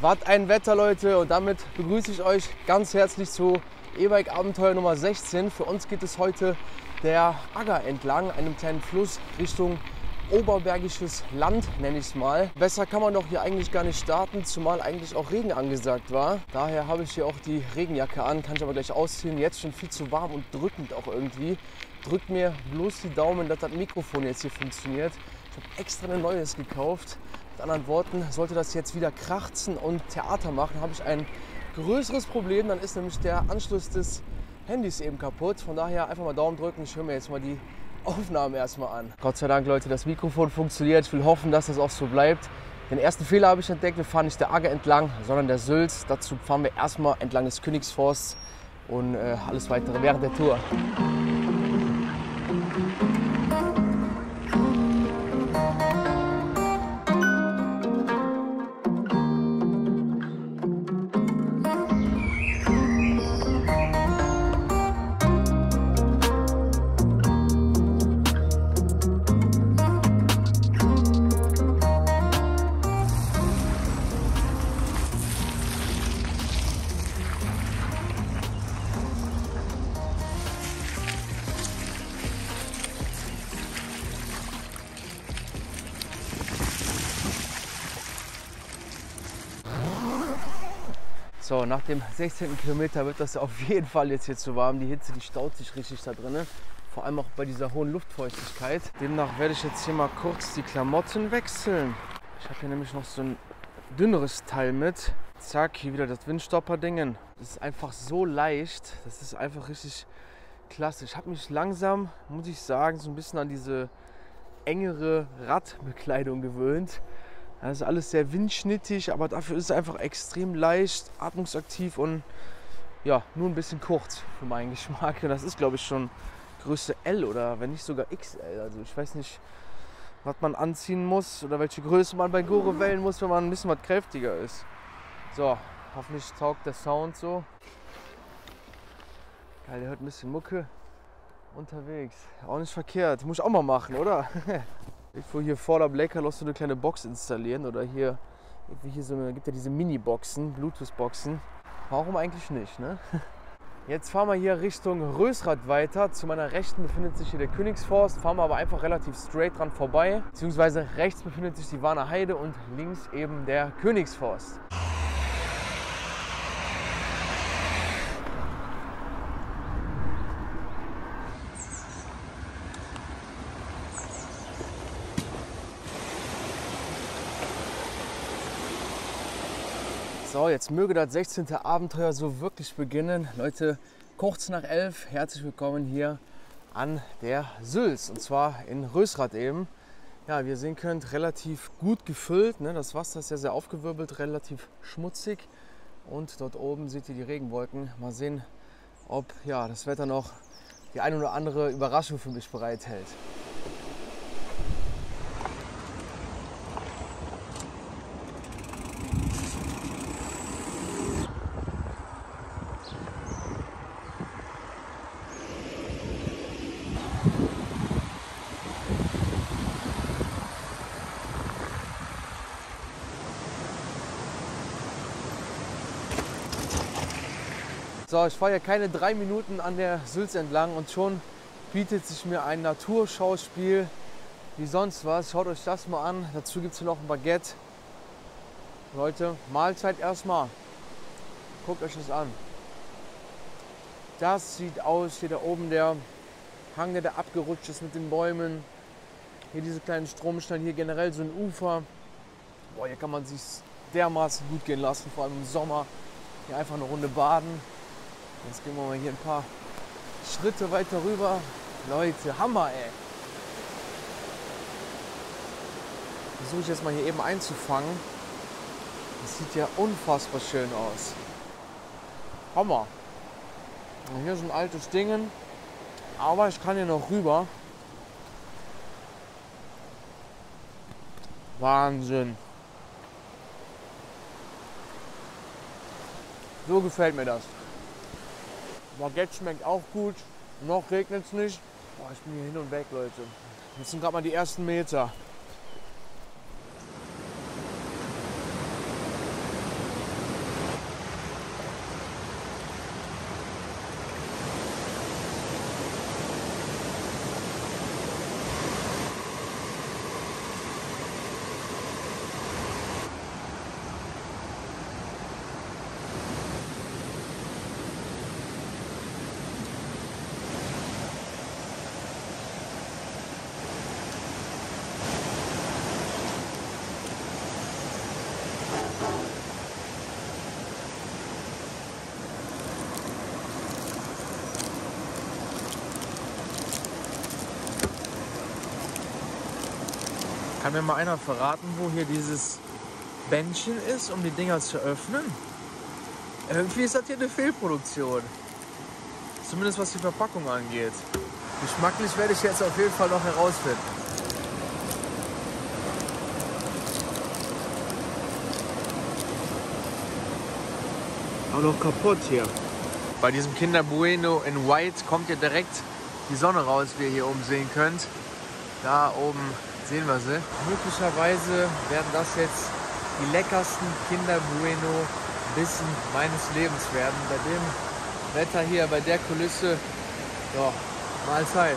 Was ein Wetter, Leute, und damit begrüße ich euch ganz herzlich zu E-Bike Abenteuer Nummer 16. Für uns geht es heute der Agger entlang, einem kleinen Fluss Richtung oberbergisches Land, nenne ich es mal. Besser kann man doch hier eigentlich gar nicht starten, zumal eigentlich auch Regen angesagt war. Daher habe ich hier auch die Regenjacke an, kann ich aber gleich ausziehen. Jetzt schon viel zu warm und drückend auch irgendwie. Drückt mir bloß die Daumen, dass das Mikrofon jetzt hier funktioniert. Ich habe extra ein neues gekauft. Mit anderen Worten, sollte das jetzt wieder krachzen und Theater machen, habe ich ein größeres Problem. Dann ist nämlich der Anschluss des Handys eben kaputt. Von daher einfach mal Daumen drücken. Ich höre mir jetzt mal die Aufnahmen erstmal an. Gott sei Dank, Leute, das Mikrofon funktioniert. Ich will hoffen, dass das auch so bleibt. Den ersten Fehler habe ich entdeckt. Wir fahren nicht der Agger entlang, sondern der Sülz. Dazu fahren wir erstmal entlang des Königsforsts und alles weitere während der Tour. So, nach dem 16. Kilometer wird das auf jeden Fall jetzt hier zu warm. Die Hitze, die staut sich richtig da drin. Vor allem auch bei dieser hohen Luftfeuchtigkeit. Demnach werde ich jetzt hier mal kurz die Klamotten wechseln. Ich habe hier nämlich noch so ein dünneres Teil mit. Zack, hier wieder das Windstopper-Dingen. Das ist einfach so leicht. Das ist einfach richtig klasse. Ich habe mich langsam, muss ich sagen, so ein bisschen an diese engere Radbekleidung gewöhnt. Das ist alles sehr windschnittig, aber dafür ist es einfach extrem leicht, atmungsaktiv und ja, nur ein bisschen kurz für meinen Geschmack. Und das ist, glaube ich, schon Größe L oder wenn nicht sogar XL. Also ich weiß nicht, was man anziehen muss oder welche Größe man bei Gore wählen muss, wenn man ein bisschen was kräftiger ist. So, hoffentlich taugt der Sound so. Geil, der hört ein bisschen Mucke unterwegs. Auch nicht verkehrt, muss ich auch mal machen, oder? Irgendwo hier vor der Blaker noch so eine kleine Box installieren oder hier so eine, gibt ja diese Mini-Boxen, Bluetooth-Boxen. Warum eigentlich nicht, ne? Jetzt fahren wir hier Richtung Rösrath weiter. Zu meiner Rechten befindet sich hier der Königsforst, fahren wir aber einfach relativ straight dran vorbei. Beziehungsweise rechts befindet sich die Warner Heide und links eben der Königsforst. So, jetzt möge das 16. Abenteuer so wirklich beginnen. Leute, kurz nach 11, herzlich willkommen hier an der Sülz. Und zwar in Rösrath eben. Ja, wie ihr sehen könnt, relativ gut gefüllt. Ne? Das Wasser ist ja sehr aufgewirbelt, relativ schmutzig. Und dort oben seht ihr die Regenwolken. Mal sehen, ob ja, das Wetter noch die eine oder andere Überraschung für mich bereithält. So, ich fahre ja keine 3 Minuten an der Sülz entlang und schon bietet sich mir ein Naturschauspiel wie sonst was. Schaut euch das mal an. Dazu gibt es hier noch ein Baguette. Leute, Mahlzeit erstmal. Guckt euch das an. Das sieht aus, hier da oben der Hang, der da abgerutscht ist mit den Bäumen. Hier diese kleinen Stromsteine, hier generell so ein Ufer. Boah, hier kann man sich dermaßen gut gehen lassen, vor allem im Sommer. Hier einfach eine Runde baden. Jetzt gehen wir mal hier ein paar Schritte weiter rüber. Leute, Hammer, ey. Versuche ich jetzt mal hier eben einzufangen. Das sieht ja unfassbar schön aus. Hammer. Und hier ist ein altes Ding. Aber ich kann hier noch rüber. Wahnsinn. So gefällt mir das. Baguette schmeckt auch gut. Noch regnet es nicht. Boah, ich bin hier hin und weg, Leute. Jetzt sind gerade mal die ersten Meter. Kann mir mal einer verraten, wo hier dieses Bändchen ist, um die Dinger zu öffnen? Irgendwie ist das hier eine Fehlproduktion. Zumindest was die Verpackung angeht. Geschmacklich werde ich jetzt auf jeden Fall noch herausfinden. Auch noch kaputt hier. Bei diesem Kinder Bueno in White kommt ja direkt die Sonne raus, wie ihr hier oben sehen könnt. Da oben sehen wir sie. Möglicherweise werden das jetzt die leckersten Kinder Bueno Bissen meines Lebens werden. Bei dem Wetter hier, bei der Kulisse, ja, Mahlzeit.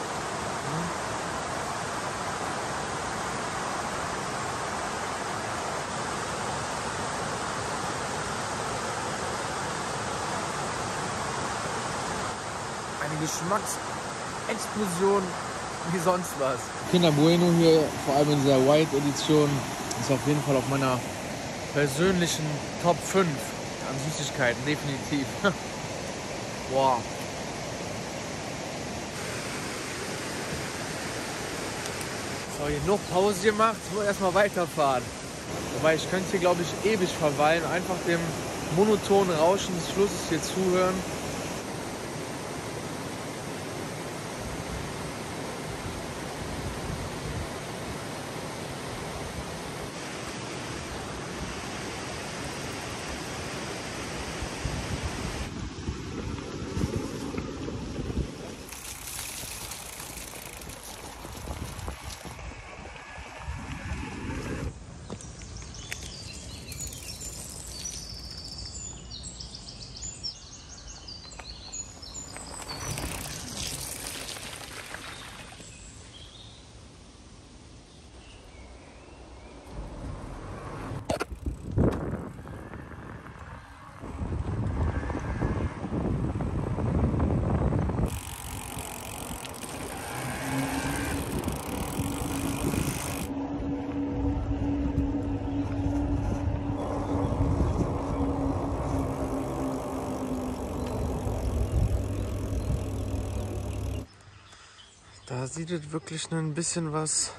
Eine Geschmacksexplosion wie sonst was. Kinder Bueno hier, vor allem in dieser White Edition, ist auf jeden Fall auf meiner persönlichen Top 5 an Süßigkeiten, definitiv. Boah. So, hier noch Pause gemacht, nur erstmal weiterfahren. Wobei ich könnte hier, glaube ich, ewig verweilen, einfach dem monotonen Rauschen des Flusses hier zuhören. Da sieht es wirklich ein bisschen was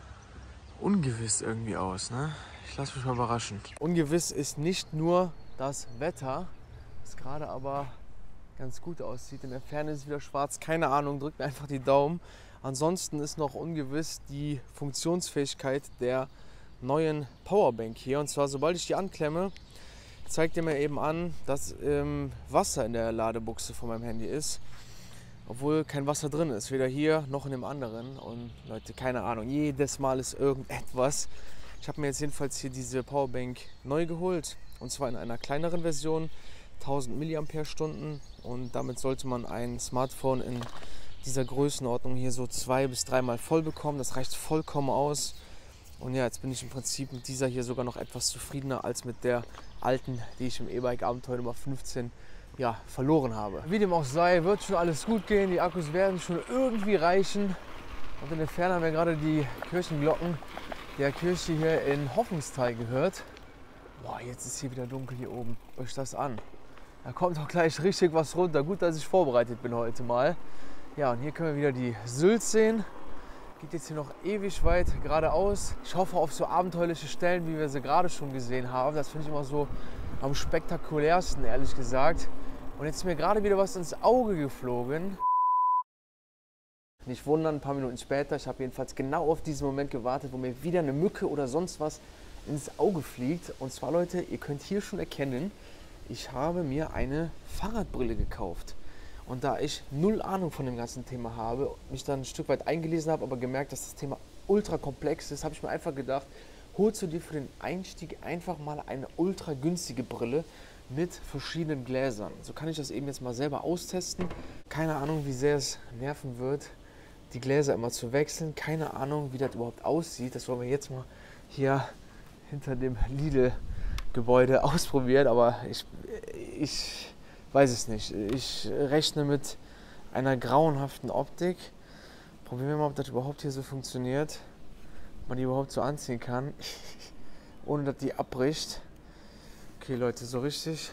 ungewiss irgendwie aus, ne? Ich lasse mich mal überraschen. Ungewiss ist nicht nur das Wetter, das gerade aber ganz gut aussieht. In der Ferne ist es wieder schwarz, keine Ahnung, drückt mir einfach die Daumen. Ansonsten ist noch ungewiss die Funktionsfähigkeit der neuen Powerbank hier. Und zwar, sobald ich die anklemme, zeigt er mir eben an, dass Wasser in der Ladebuchse von meinem Handy ist. Obwohl kein Wasser drin ist, weder hier noch in dem anderen. Und Leute, keine Ahnung, jedes Mal ist irgendetwas. Ich habe mir jetzt jedenfalls hier diese Powerbank neu geholt. Und zwar in einer kleineren Version, 1000 mAh. Und damit sollte man ein Smartphone in dieser Größenordnung hier so 2- bis 3-mal voll bekommen. Das reicht vollkommen aus. Und ja, jetzt bin ich im Prinzip mit dieser hier sogar noch etwas zufriedener als mit der alten, die ich im E-Bike Abenteuer Nummer 15 verloren habe. Wie dem auch sei, wird schon alles gut gehen. Die Akkus werden schon irgendwie reichen. Und in der Ferne haben wir gerade die Kirchenglocken der Kirche hier in Hoffungstal gehört. Boah, jetzt ist hier wieder dunkel hier oben. Euch das an. Da kommt auch gleich richtig was runter. Gut, dass ich vorbereitet bin heute mal. Ja, und hier können wir wieder die Sylt sehen. Geht jetzt hier noch ewig weit geradeaus. Ich hoffe auf so abenteuerliche Stellen, wie wir sie gerade schon gesehen haben. Das finde ich immer so am spektakulärsten, ehrlich gesagt. Und jetzt ist mir gerade wieder was ins Auge geflogen. Nicht wundern, ein paar Minuten später. Ich habe jedenfalls genau auf diesen Moment gewartet, wo mir wieder eine Mücke oder sonst was ins Auge fliegt. Und zwar, Leute, ihr könnt hier schon erkennen, ich habe mir eine Fahrradbrille gekauft. Und da ich null Ahnung von dem ganzen Thema habe, mich dann ein Stück weit eingelesen habe, aber gemerkt, dass das Thema ultra komplex ist, habe ich mir einfach gedacht, holst du dir für den Einstieg einfach mal eine ultra günstige Brille mit verschiedenen Gläsern. So kann ich das eben jetzt mal selber austesten. Keine Ahnung, wie sehr es nerven wird, die Gläser immer zu wechseln. Keine Ahnung, wie das überhaupt aussieht. Das wollen wir jetzt mal hier hinter dem Lidl-Gebäude ausprobieren. Aber ich weiß es nicht. Ich rechne mit einer grauenhaften Optik. Probieren wir mal, ob das überhaupt hier so funktioniert. Ob man die überhaupt so anziehen kann, ohne dass die abbricht. Okay, Leute, so richtig,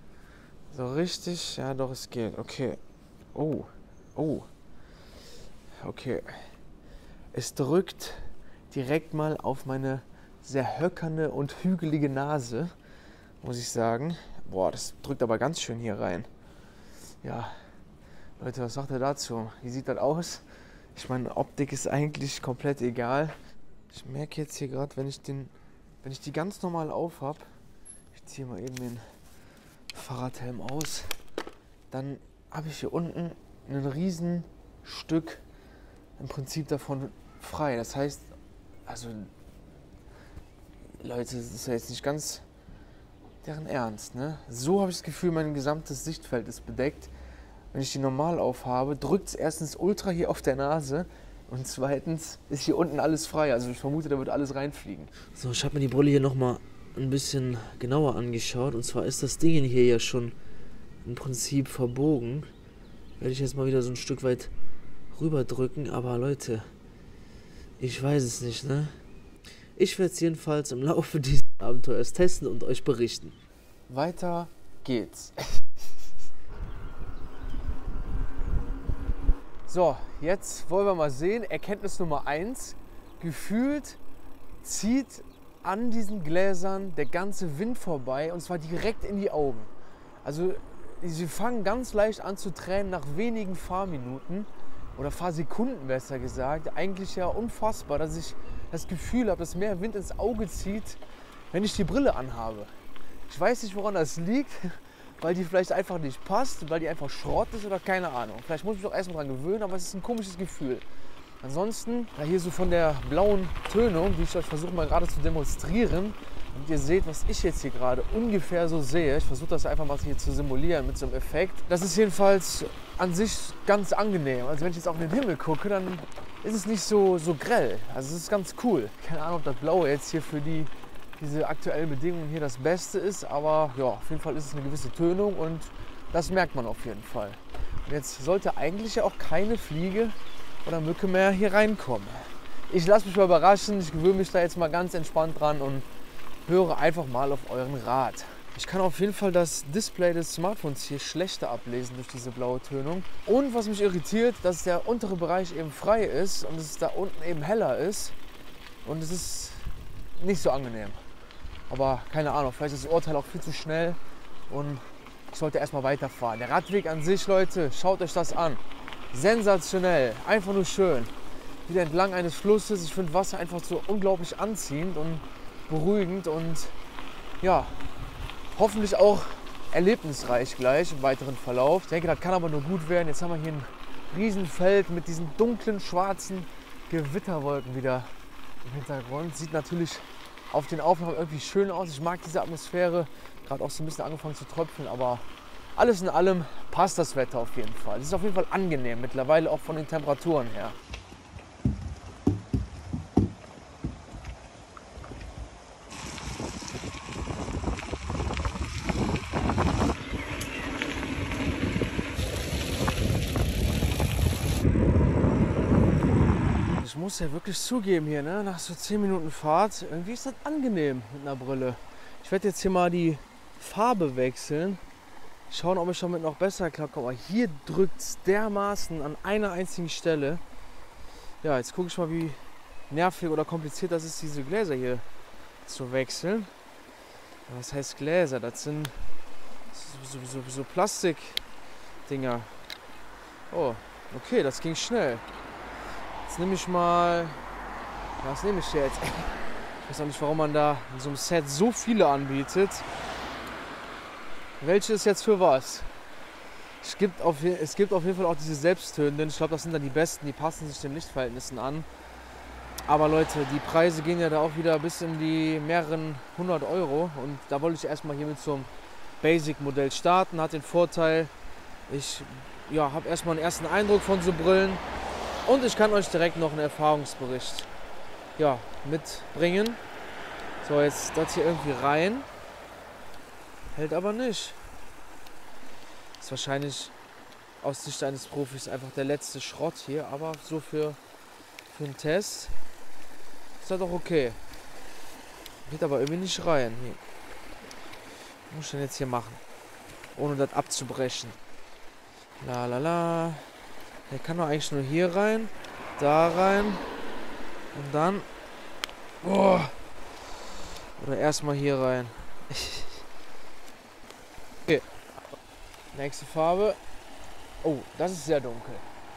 ja doch, es geht, okay, okay, es drückt direkt mal auf meine sehr höckerne und hügelige Nase, muss ich sagen. Boah, das drückt aber ganz schön hier rein. Ja, Leute, was sagt ihr dazu? Wie sieht das aus? Ich meine, Optik ist eigentlich komplett egal. Ich merke jetzt hier gerade, wenn ich die ganz normal auf habe, ich ziehe mal eben den Fahrradhelm aus, dann habe ich hier unten ein riesen Stück im Prinzip davon frei. Das heißt, also Leute, das ist ja jetzt nicht ganz deren Ernst, ne? So habe ich das Gefühl, mein gesamtes Sichtfeld ist bedeckt. Wenn ich die normal aufhabe, drückt es erstens ultra hier auf der Nase und zweitens ist hier unten alles frei. Also ich vermute, da wird alles reinfliegen. So, ich habe mir die Brille hier nochmal ein bisschen genauer angeschaut. Und zwar ist das Ding hier ja schon im Prinzip verbogen. Werde ich jetzt mal wieder so ein Stück weit rüberdrücken. Aber Leute, ich weiß es nicht, ne? Ich werde es jedenfalls im Laufe dieses Abenteuers testen und euch berichten. Weiter geht's. So, jetzt wollen wir mal sehen, Erkenntnis Nummer 1. Gefühlt zieht an diesen Gläsern der ganze Wind vorbei und zwar direkt in die Augen. Also sie fangen ganz leicht an zu tränen nach wenigen Fahrminuten oder Fahrsekunden besser gesagt. Eigentlich ja unfassbar, dass ich das Gefühl habe, dass mehr Wind ins Auge zieht, wenn ich die Brille anhabe. Ich weiß nicht, woran das liegt. Weil die vielleicht einfach nicht passt, weil die einfach Schrott ist oder keine Ahnung. Vielleicht muss ich mich auch erstmal dran gewöhnen, aber es ist ein komisches Gefühl. Ansonsten, ja, hier so von der blauen Tönung, die ich euch versuche mal gerade zu demonstrieren, damit ihr seht, was ich jetzt hier gerade ungefähr so sehe. Ich versuche das einfach mal hier zu simulieren mit so einem Effekt. Das ist jedenfalls an sich ganz angenehm. Also wenn ich jetzt auf den Himmel gucke, dann ist es nicht so grell. Also es ist ganz cool. Keine Ahnung, ob das Blaue jetzt hier für diese aktuellen Bedingungen hier das Beste ist, aber ja, auf jeden Fall ist es eine gewisse Tönung und das merkt man auf jeden Fall. Und jetzt sollte eigentlich ja auch keine Fliege oder Mücke mehr hier reinkommen. Ich lasse mich mal überraschen, ich gewöhne mich da jetzt mal ganz entspannt dran und höre einfach mal auf euren Rat. Ich kann auf jeden Fall das Display des Smartphones hier schlechter ablesen durch diese blaue Tönung. Und was mich irritiert, dass der untere Bereich eben frei ist und es da unten eben heller ist und es ist nicht so angenehm. Aber keine Ahnung, vielleicht ist das Urteil auch viel zu schnell und ich sollte erstmal weiterfahren. Der Radweg an sich, Leute, schaut euch das an. Sensationell, einfach nur schön. Wieder entlang eines Flusses. Ich finde Wasser einfach so unglaublich anziehend und beruhigend und ja, hoffentlich auch erlebnisreich gleich im weiteren Verlauf. Ich denke, das kann aber nur gut werden. Jetzt haben wir hier ein Riesenfeld mit diesen dunklen, schwarzen Gewitterwolken wieder im Hintergrund. Sieht natürlich auf den Aufnahmen irgendwie schön aus. Ich mag diese Atmosphäre. Gerade auch so ein bisschen angefangen zu tröpfeln, aber alles in allem passt das Wetter auf jeden Fall. Es ist auf jeden Fall angenehm, mittlerweile auch von den Temperaturen her. Ich muss ja wirklich zugeben hier, ne? Nach so 10 Minuten Fahrt, irgendwie ist das angenehm mit einer Brille. Ich werde jetzt hier mal die Farbe wechseln. Schauen, ob ich damit noch besser klarkomme. Aber hier drückt es dermaßen an einer einzigen Stelle. Ja, jetzt gucke ich mal, wie nervig oder kompliziert das ist, diese Gläser hier zu wechseln. Was heißt Gläser? Das sind so Plastikdinger. Oh, okay, das ging schnell. Jetzt nehme ich mal... Was nehme ich jetzt? Ich weiß auch nicht, warum man da in so einem Set so viele anbietet. Welche ist jetzt für was? Es gibt auf jeden Fall auch diese selbsttönenden. Ich glaube, das sind dann die besten, die passen sich den Lichtverhältnissen an. Aber Leute, die Preise gehen ja da auch wieder bis in die mehreren 100 Euro. Und da wollte ich erstmal hier mit so einem Basic-Modell starten. Hat den Vorteil, ich habe erstmal einen ersten Eindruck von so Brillen. Und ich kann euch direkt noch einen Erfahrungsbericht mitbringen. So, jetzt das hier irgendwie rein. Hält aber nicht. Ist wahrscheinlich aus Sicht eines Profis einfach der letzte Schrott hier. Aber so für einen Test ist das doch okay. Geht aber irgendwie nicht rein. Nee. Was muss ich denn jetzt hier machen? Ohne das abzubrechen. Der kann doch eigentlich nur hier rein, da rein und dann Oh. Oder erstmal hier rein. Okay. Nächste Farbe. Oh, das ist sehr dunkel.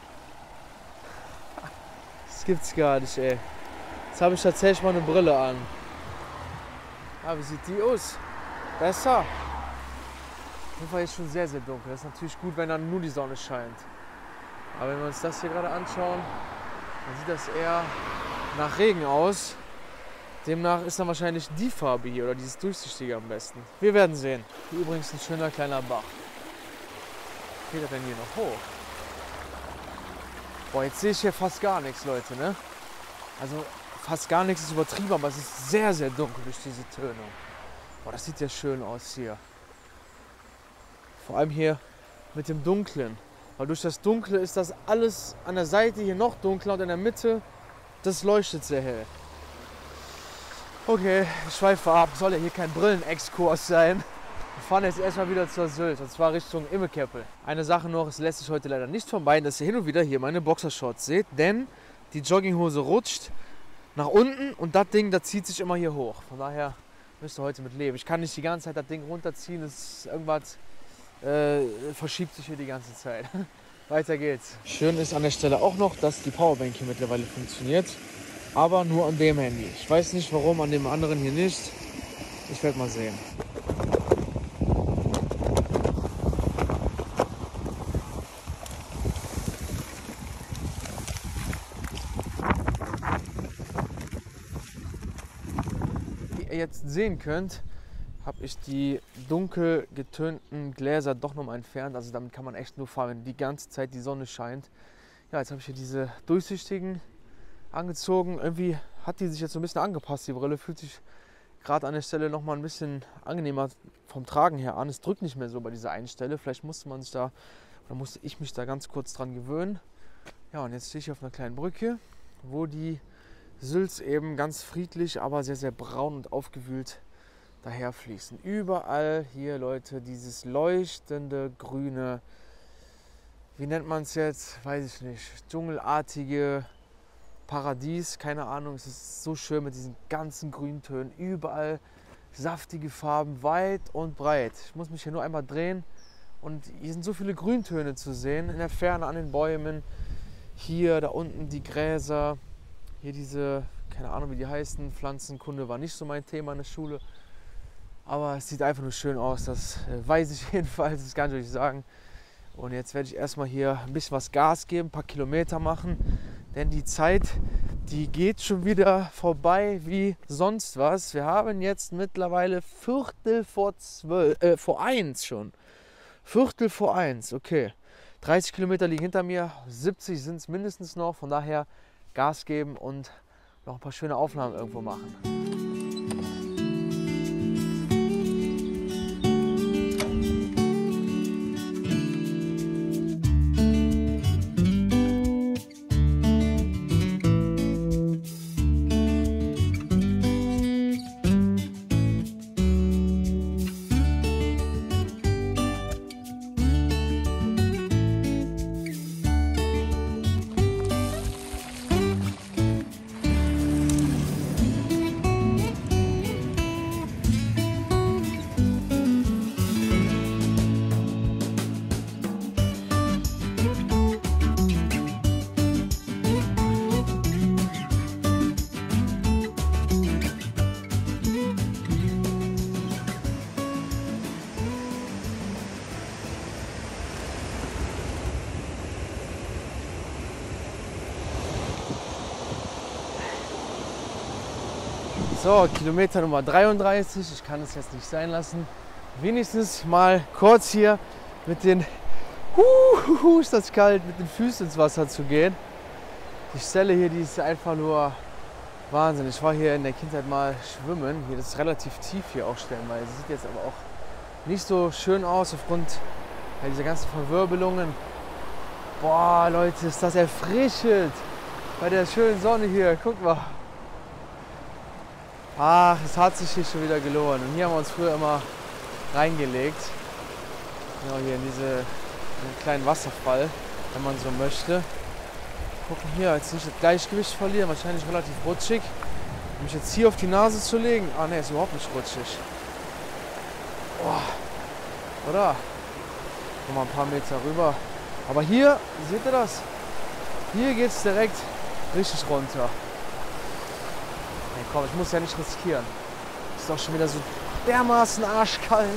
Das gibt's gar nicht, ey. Jetzt habe ich tatsächlich mal eine Brille an. Ah, wie sieht die aus? Besser. Auf jeden Fall ist schon sehr, sehr dunkel. Das ist natürlich gut, wenn dann nur die Sonne scheint. Aber wenn wir uns das hier gerade anschauen, dann sieht das eher nach Regen aus. Demnach ist dann wahrscheinlich die Farbe hier oder dieses durchsichtige am besten. Wir werden sehen. Hier übrigens ein schöner kleiner Bach. Geht er denn hier noch hoch? Boah, jetzt sehe ich hier fast gar nichts, Leute, ne? Also fast gar nichts ist übertrieben, aber es ist sehr, sehr dunkel durch diese Tönung. Boah, das sieht ja schön aus hier. Vor allem hier mit dem Dunklen. Weil durch das Dunkle ist das alles an der Seite hier noch dunkler und in der Mitte, das leuchtet sehr hell. Okay, ich schweife ab. Soll ja hier kein Brillenexkurs sein. Wir fahren jetzt erstmal wieder zur Sylt, und zwar Richtung Immekeppel. Eine Sache noch, es lässt sich heute leider nicht vermeiden, dass ihr hin und wieder hier meine Boxershorts seht, denn die Jogginghose rutscht nach unten und das Ding, das zieht sich immer hier hoch. Von daher müsst ihr heute mit leben. Ich kann nicht die ganze Zeit das Ding runterziehen, das ist irgendwas verschiebt sich hier die ganze Zeit. Weiter geht's. Schön ist an der Stelle auch noch, dass die Powerbank hier mittlerweile funktioniert, aber nur an dem Handy. Ich weiß nicht warum, an dem anderen hier nicht. Ich werde mal sehen. Wie ihr jetzt sehen könnt, habe ich die dunkel getönten Gläser doch nochmal entfernt. Also damit kann man echt nur fahren, wenn die ganze Zeit die Sonne scheint. Ja, jetzt habe ich hier diese durchsichtigen angezogen. Irgendwie hat die sich jetzt so ein bisschen angepasst. Die Brille fühlt sich gerade an der Stelle nochmal ein bisschen angenehmer vom Tragen her an. Es drückt nicht mehr so bei dieser einen Stelle. Vielleicht musste man sich da, oder musste ich mich da ganz kurz dran gewöhnen. Ja, und jetzt stehe ich auf einer kleinen Brücke, wo die Sülz eben ganz friedlich, aber sehr, sehr braun und aufgewühlt daher fließen. Überall hier, Leute, dieses leuchtende grüne, wie nennt man es jetzt, weiß ich nicht, dschungelartige Paradies, keine Ahnung. Es ist so schön mit diesen ganzen Grüntönen, überall saftige Farben, weit und breit. Ich muss mich hier nur einmal drehen und hier sind so viele Grüntöne zu sehen, in der Ferne an den Bäumen, hier, da unten die Gräser, hier diese, keine Ahnung wie die heißen, Pflanzenkunde war nicht so mein Thema in der Schule. Aber es sieht einfach nur schön aus, das weiß ich jedenfalls, das kann ich euch sagen. Und jetzt werde ich erstmal hier ein bisschen was Gas geben, ein paar Kilometer machen. Denn die Zeit, die geht schon wieder vorbei wie sonst was. Wir haben jetzt mittlerweile Viertel vor 1 schon. Viertel vor 1, okay. 30 Kilometer liegen hinter mir, 70 sind es mindestens noch. Von daher Gas geben und noch ein paar schöne Aufnahmen irgendwo machen. So, Kilometer Nummer 33. Ich kann es jetzt nicht sein lassen. Wenigstens mal kurz hier mit den, ist das kalt, mit den Füßen ins Wasser zu gehen. Die Stelle hier, die ist einfach nur Wahnsinn. Ich war hier in der Kindheit mal schwimmen. Hier, das ist relativ tief hier auch stellenweise. Sieht jetzt aber auch nicht so schön aus aufgrund dieser ganzen Verwirbelungen. Boah, Leute, ist das erfrischend bei der schönen Sonne hier. Guck mal. Ach, es hat sich hier schon wieder gelohnt. Und hier haben wir uns früher immer reingelegt. Genau hier in diesen kleinen Wasserfall, wenn man so möchte. Gucken hier, jetzt nicht das Gleichgewicht verlieren, wahrscheinlich relativ rutschig. Mich jetzt hier auf die Nase zu legen. Ah ne, ist überhaupt nicht rutschig. Oh. Oder? Nochmal ein paar Meter rüber. Aber hier, seht ihr das? Hier geht es direkt richtig runter. Hey, komm, ich muss ja nicht riskieren. Ist doch schon wieder so dermaßen arschkalt.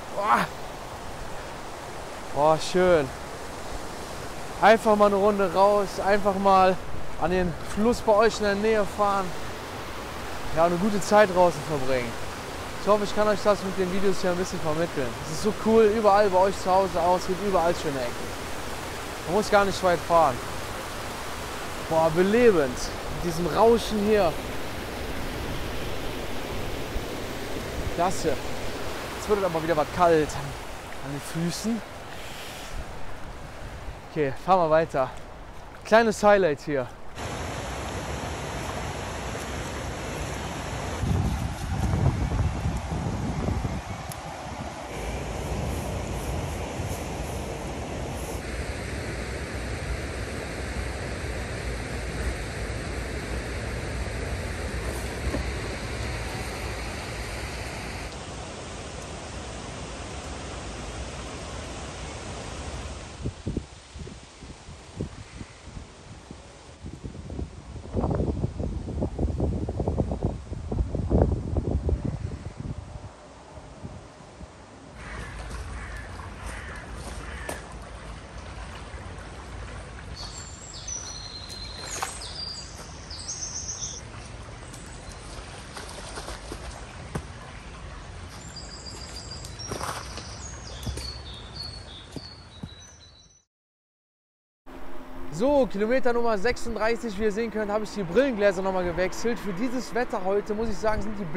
Oh, schön. Einfach mal eine Runde raus, einfach mal an den Fluss bei euch in der Nähe fahren. Ja, eine gute Zeit draußen verbringen. Ich hoffe, ich kann euch das mit den Videos hier ein bisschen vermitteln. Es ist so cool, überall bei euch zu Hause aus, es gibt überall schöne Ecken. Man muss gar nicht weit fahren. Boah, belebend. Mit diesem Rauschen hier. Klasse. Jetzt wird es aber wieder was kalt an den Füßen. Okay, fahren wir weiter. Kleines Highlight hier. So, Kilometer Nummer 36, wie ihr sehen könnt, habe ich die Brillengläser nochmal gewechselt. Für dieses Wetter heute, muss ich sagen, sind die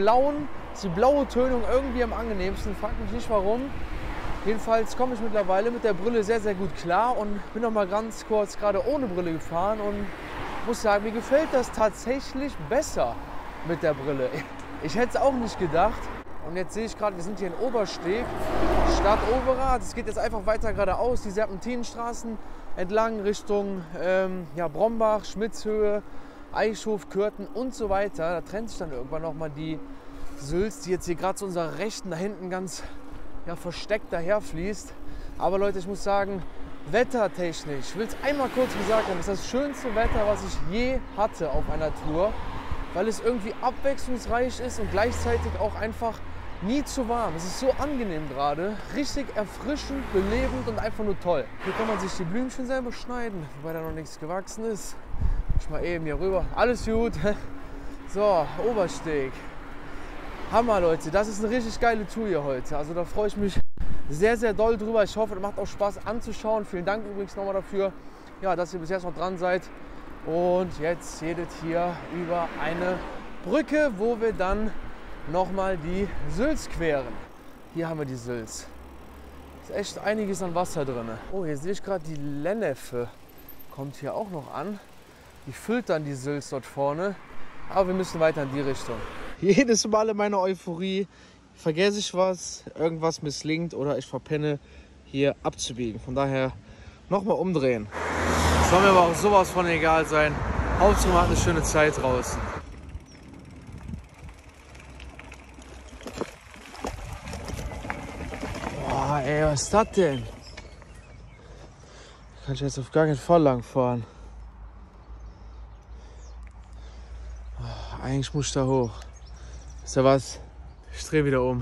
blaue Tönung irgendwie am angenehmsten. Fragt mich nicht warum. Jedenfalls komme ich mittlerweile mit der Brille sehr, sehr gut klar und bin noch mal ganz kurz gerade ohne Brille gefahren und muss sagen, mir gefällt das tatsächlich besser mit der Brille. Ich hätte es auch nicht gedacht. Und jetzt sehe ich gerade, wir sind hier in Obersteg, Stadt Overath. Es geht jetzt einfach weiter geradeaus, die Serpentinenstraßen entlang Richtung Brombach, Schmitzhöhe, Eichhof, Kürten und so weiter. Da trennt sich dann irgendwann nochmal die Sülz, die jetzt hier gerade zu unserer Rechten da hinten ganz versteckt daher fließt. Aber Leute, ich muss sagen, wettertechnisch, ich will es einmal kurz gesagt haben, ist das schönste Wetter, was ich je hatte auf einer Tour, weil es irgendwie abwechslungsreich ist und gleichzeitig auch einfach nie zu warm. Es ist so angenehm gerade, richtig erfrischend, belebend und einfach nur toll. Hier kann man sich die Blümchen selber schneiden, wobei da noch nichts gewachsen ist. Ich mal eben hier rüber. Alles gut. So, Obersteg. Hammer, Leute. Das ist eine richtig geile Tour hier heute. Also da freue ich mich sehr, sehr doll drüber. Ich hoffe, es macht auch Spaß anzuschauen. Vielen Dank übrigens nochmal dafür, dass ihr bis jetzt noch dran seid. Und jetzt jedet hier über eine Brücke, wo wir dann nochmal die Sülz queren. Hier haben wir die Sülz. Ist echt einiges an Wasser drin. Oh, hier sehe ich gerade, die Lenneffe kommt hier auch noch an. Die füllt dann die Sülz dort vorne. Aber wir müssen weiter in die Richtung. Jedes Mal in meiner Euphorie vergesse ich was, irgendwas misslingt oder ich verpenne, hier abzubiegen. Von daher nochmal umdrehen. Das soll mir aber auch sowas von egal sein. Hauptsache man hat eine schöne Zeit draußen. Boah, ey, was ist das denn? Da kann ich jetzt auf gar keinen Fall lang fahren. Oh, eigentlich muss ich da hoch. Wisst ihr was? Ich drehe wieder um.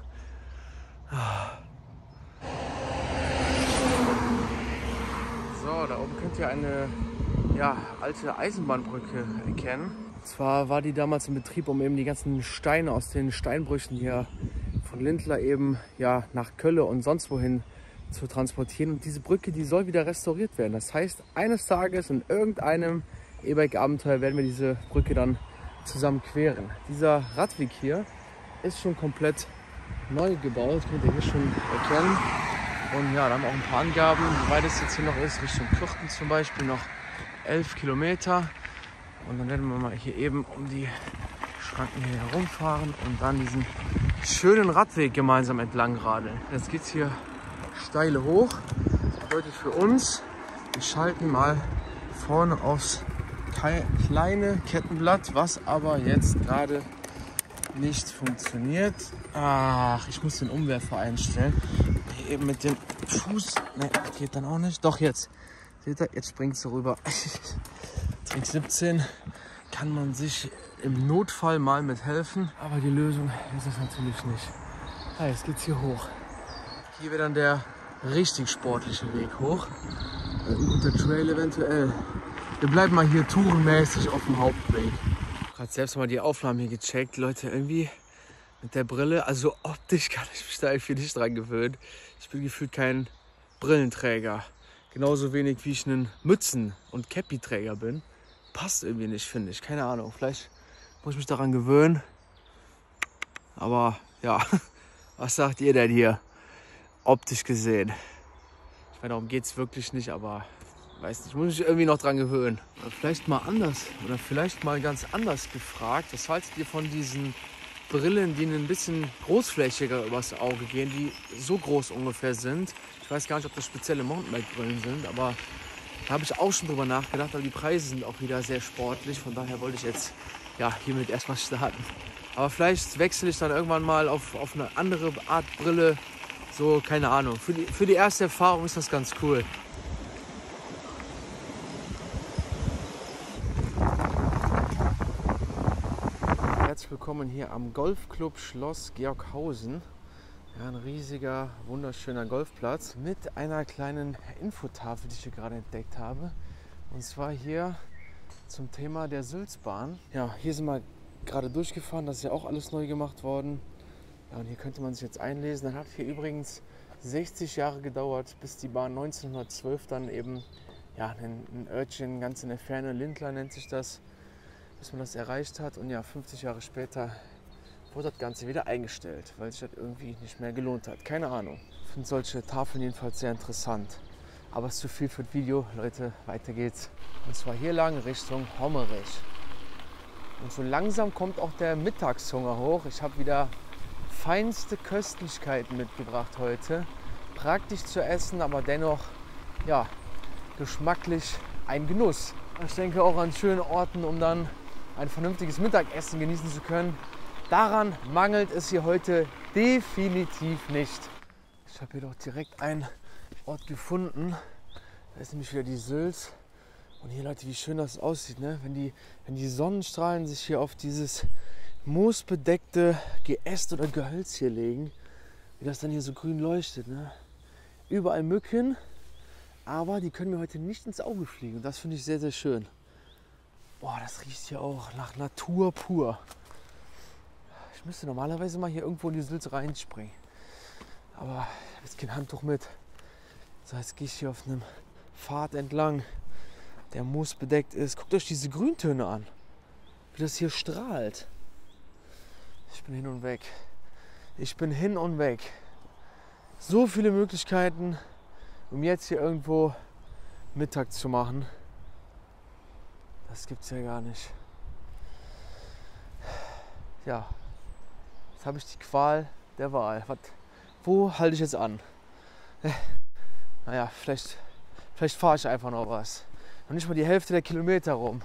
So, da oben könnt ihr eine alte Eisenbahnbrücke erkennen. Und zwar war die damals in Betrieb, um eben die ganzen Steine aus den Steinbrüchen hier von Lindlar eben nach Kölle und sonst wohin zu transportieren. Und diese Brücke, die soll wieder restauriert werden. Das heißt, eines Tages in irgendeinem E-Bike-Abenteuer werden wir diese Brücke dann zusammen queren. Dieser Radweg hier ist schon komplett neu gebaut, könnt ihr hier schon erkennen. Und ja, da haben wir auch ein paar Angaben, wie weit es jetzt hier noch ist, Richtung Kürten zum Beispiel noch 11 Kilometer. Und dann werden wir mal hier eben um die Schranken hier herumfahren und dann diesen schönen Radweg gemeinsam entlang radeln. Jetzt geht es hier steil hoch. Das bedeutet für uns, wir schalten mal vorne aufs kleine Kettenblatt, was aber jetzt gerade nicht funktioniert. Ach, ich muss den Umwerfer einstellen. Hier eben mit dem Fuß. Ne, das geht dann auch nicht. Doch, jetzt. Seht ihr, jetzt springt es rüber. Trick 17 kann man sich im Notfall mal mit helfen. Aber die Lösung ist es natürlich nicht. Ah, jetzt geht's hier hoch. Hier wäre dann der richtig sportliche Weg hoch. Und der Trail eventuell. Wir bleiben mal hier tourenmäßig auf dem Hauptweg. Ich habe gerade selbst mal die Aufnahmen hier gecheckt. Leute, irgendwie mit der Brille, also optisch kann ich mich da irgendwie nicht dran gewöhnen. Ich bin gefühlt kein Brillenträger. Genauso wenig wie ich ein Mützen- und Cappy-Träger bin. Passt irgendwie nicht, finde ich. Keine Ahnung. Vielleicht muss ich mich daran gewöhnen. Aber ja, was sagt ihr denn hier? Optisch gesehen. Ich meine, darum geht es wirklich nicht, aber weiß nicht, muss ich irgendwie noch dran gewöhnen. Oder vielleicht mal anders oder vielleicht mal ganz anders gefragt. Was haltet ihr von diesen Brillen, die ein bisschen großflächiger übers Auge gehen, die so groß ungefähr sind? Ich weiß gar nicht, ob das spezielle Mountainbike-Brillen sind, aber da habe ich auch schon drüber nachgedacht. Aber die Preise sind auch wieder sehr sportlich. Von daher wollte ich jetzt ja, hiermit erstmal starten. Aber vielleicht wechsle ich dann irgendwann mal auf eine andere Art Brille. So, keine Ahnung. Für die erste Erfahrung ist das ganz cool. Herzlich willkommen hier am Golfclub Schloss Georghausen. Ja, ein riesiger, wunderschöner Golfplatz mit einer kleinen Infotafel, die ich hier gerade entdeckt habe. Und zwar hier zum Thema der Sülzbahn. Ja, hier sind wir gerade durchgefahren, das ist ja auch alles neu gemacht worden. Ja, und hier könnte man sich jetzt einlesen. Dann hat hier übrigens 60 Jahre gedauert, bis die Bahn 1912 dann eben, ja, ein Örtchen ganz in der Ferne, Lindlar nennt sich das, bis man das erreicht hat. Und ja, 50 Jahre später wurde das Ganze wieder eingestellt, weil sich das irgendwie nicht mehr gelohnt hat. Keine Ahnung. Ich finde solche Tafeln jedenfalls sehr interessant. Aber es ist zu viel für das Video. Leute, weiter geht's. Und zwar hier lang Richtung Hommerich. Und so langsam kommt auch der Mittagshunger hoch. Ich habe wieder feinste Köstlichkeiten mitgebracht heute. Praktisch zu essen, aber dennoch, ja, geschmacklich ein Genuss. Ich denke auch an schönen Orten, um dann ein vernünftiges Mittagessen genießen zu können. Daran mangelt es hier heute definitiv nicht. Ich habe hier doch direkt einen Ort gefunden. Da ist nämlich wieder die Sülz. Und hier, Leute, wie schön das aussieht, ne? Wenn die Sonnenstrahlen sich hier auf dieses moosbedeckte Geäst oder Gehölz hier legen, wie das dann hier so grün leuchtet, ne? Überall Mücken, aber die können mir heute nicht ins Auge fliegen. Und das finde ich sehr, sehr schön. Boah, das riecht hier auch nach Natur pur. Ich müsste normalerweise mal hier irgendwo in die Sülz reinspringen. Aber ich habe jetzt kein Handtuch mit. So, jetzt gehe ich hier auf einem Pfad entlang, der moosbedeckt ist. Guckt euch diese Grüntöne an, wie das hier strahlt. Ich bin hin und weg. Ich bin hin und weg. So viele Möglichkeiten, um jetzt hier irgendwo Mittag zu machen. Das gibt's ja gar nicht. Ja, jetzt habe ich die Qual der Wahl. Wo halte ich jetzt an? Naja, vielleicht fahre ich einfach noch was. Noch nicht mal die Hälfte der Kilometer rum.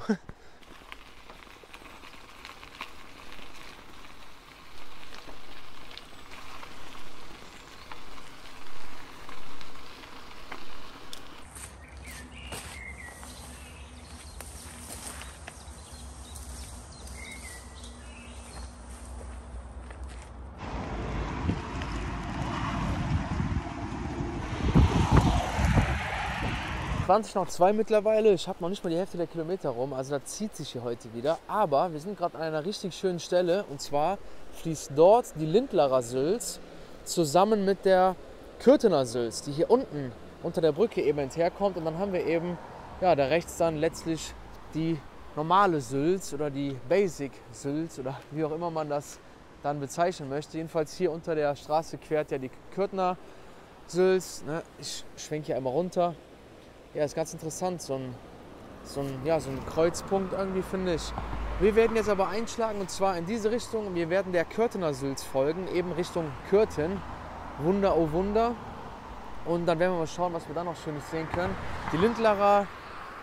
Noch 2 mittlerweile. Ich habe noch nicht mal die Hälfte der Kilometer rum, also das zieht sich hier heute wieder. Aber wir sind gerade an einer richtig schönen Stelle und zwar fließt dort die Lindlarer Sülz zusammen mit der Kürtener Sülz, die hier unten unter der Brücke eben herkommt. Und dann haben wir eben, ja, da rechts dann letztlich die normale Sülz oder die Basic Sülz oder wie auch immer man das dann bezeichnen möchte. Jedenfalls hier unter der Straße quert ja die Kürtener Sülz. Ne? Ich schwenke hier einmal runter. Ja, ist ganz interessant, so ein Kreuzpunkt irgendwie, finde ich. Wir werden jetzt aber einschlagen und zwar in diese Richtung. Wir werden der Kürtener Sülz folgen, eben Richtung Kürten. Wunder, oh Wunder. Und dann werden wir mal schauen, was wir da noch Schönes sehen können. Die Lindlarer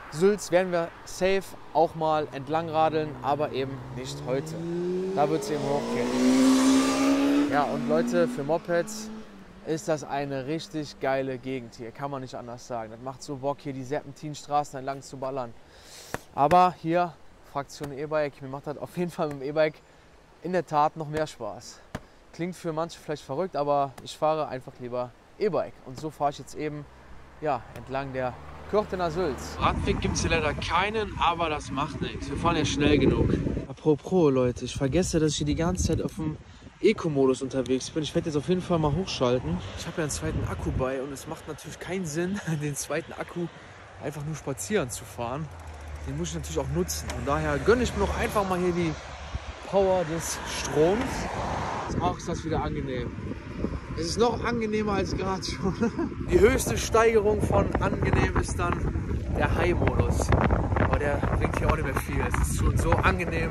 Sülz werden wir safe auch mal entlang radeln, aber eben nicht heute. Da wird es eben hochgehen. Ja, und Leute, für Mopeds ist das eine richtig geile Gegend hier, kann man nicht anders sagen. Das macht so Bock, hier die Serpentinstraßen entlang zu ballern. Aber hier, Fraktion E-Bike, mir macht das auf jeden Fall mit dem E-Bike in der Tat noch mehr Spaß. Klingt für manche vielleicht verrückt, aber ich fahre einfach lieber E-Bike. Und so fahre ich jetzt eben ja, entlang der Kürtener Sülz. Radweg gibt es hier leider keinen, aber das macht nichts. Wir fahren ja schnell genug. Apropos Leute, ich vergesse, dass ich hier die ganze Zeit auf dem Eco-Modus unterwegs bin. Ich werde jetzt auf jeden Fall mal hochschalten. Ich habe ja einen zweiten Akku bei und es macht natürlich keinen Sinn, den zweiten Akku einfach nur spazieren zu fahren. Den muss ich natürlich auch nutzen. Von daher gönne ich mir noch einfach mal hier die Power des Stroms. Jetzt auch ist das wieder angenehm. Es ist noch angenehmer als gerade schon. Die höchste Steigerung von angenehm ist dann der High-Modus. Aber der bringt hier auch nicht mehr viel. Es ist schon so angenehm.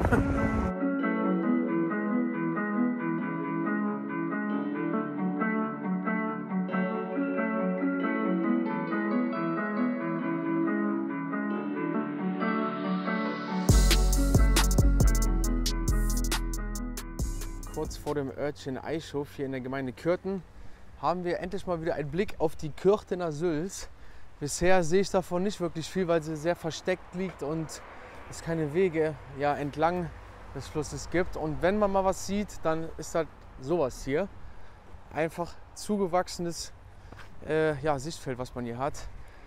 Kurz vor dem Örtchen Eichhof hier in der Gemeinde Kürten haben wir endlich mal wieder einen Blick auf die Kürtener Sülz. Bisher sehe ich davon nicht wirklich viel, weil sie sehr versteckt liegt und es keine Wege ja, entlang des Flusses gibt. Und wenn man mal was sieht, dann ist halt sowas hier. Einfach zugewachsenes ja, Sichtfeld, was man hier hat.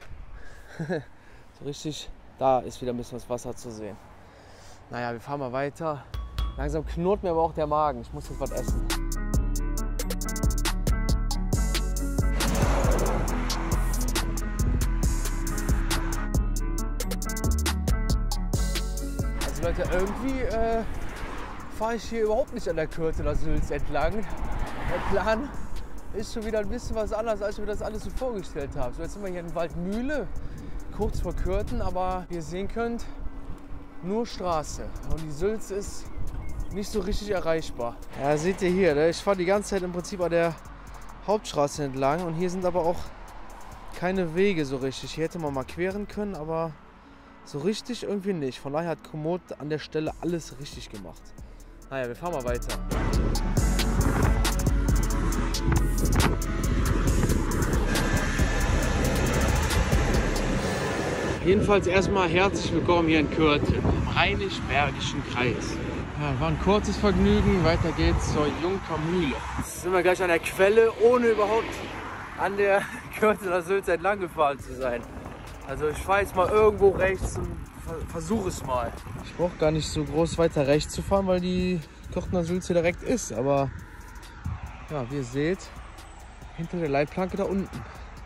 So richtig, da ist wieder ein bisschen das Wasser zu sehen. Naja, wir fahren mal weiter. Langsam knurrt mir aber auch der Magen. Ich muss jetzt was essen. Also Leute, irgendwie fahre ich hier überhaupt nicht an der Kürtener Sülz entlang. Der Plan ist schon wieder ein bisschen was anderes, als ich mir das alles so vorgestellt habe. So, jetzt sind wir hier in Waldmühle, kurz vor Kürten, aber wie ihr sehen könnt, nur Straße. Und die Sülz ist nicht so richtig erreichbar. Ja, seht ihr hier, ne? Ich fahre die ganze Zeit im Prinzip an der Hauptstraße entlang und hier sind aber auch keine Wege so richtig. Hier hätte man mal queren können, aber so richtig irgendwie nicht. Von daher hat Komoot an der Stelle alles richtig gemacht. Naja, wir fahren mal weiter. Jedenfalls erstmal herzlich willkommen hier in Kürten, im Rheinisch-Bergischen Kreis. Ja, war ein kurzes Vergnügen, weiter geht's zur Junkermühle. Jetzt sind wir gleich an der Quelle, ohne überhaupt an der Kürtener Sülz entlang gefahren zu sein. Also ich fahre jetzt mal irgendwo rechts und versuche es mal. Ich brauche gar nicht so groß weiter rechts zu fahren, weil die Kürtener Sülz hier direkt ist. Aber ja, wie ihr seht, hinter der Leitplanke da unten.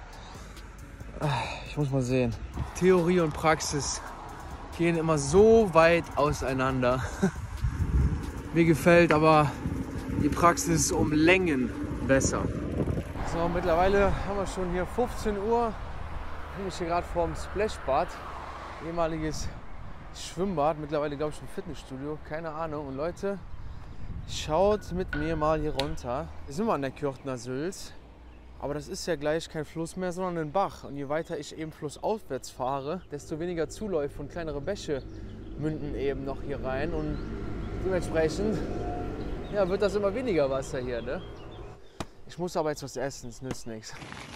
Ich muss mal sehen. Theorie und Praxis gehen immer so weit auseinander. Mir gefällt aber die Praxis um Längen besser. So, mittlerweile haben wir schon hier 15 Uhr. Ich bin hier gerade vor dem Splashbad, ehemaliges Schwimmbad, mittlerweile glaube ich ein Fitnessstudio, keine Ahnung. Und Leute, schaut mit mir mal hier runter. Wir sind mal an der Kürtener Sülz, aber das ist ja gleich kein Fluss mehr, sondern ein Bach. Und je weiter ich eben flussaufwärts fahre, desto weniger Zuläufe und kleinere Bäche münden eben noch hier rein. Und dementsprechend ja, wird das immer weniger Wasser hier, ne? Ich muss aber jetzt was essen, es nützt nichts.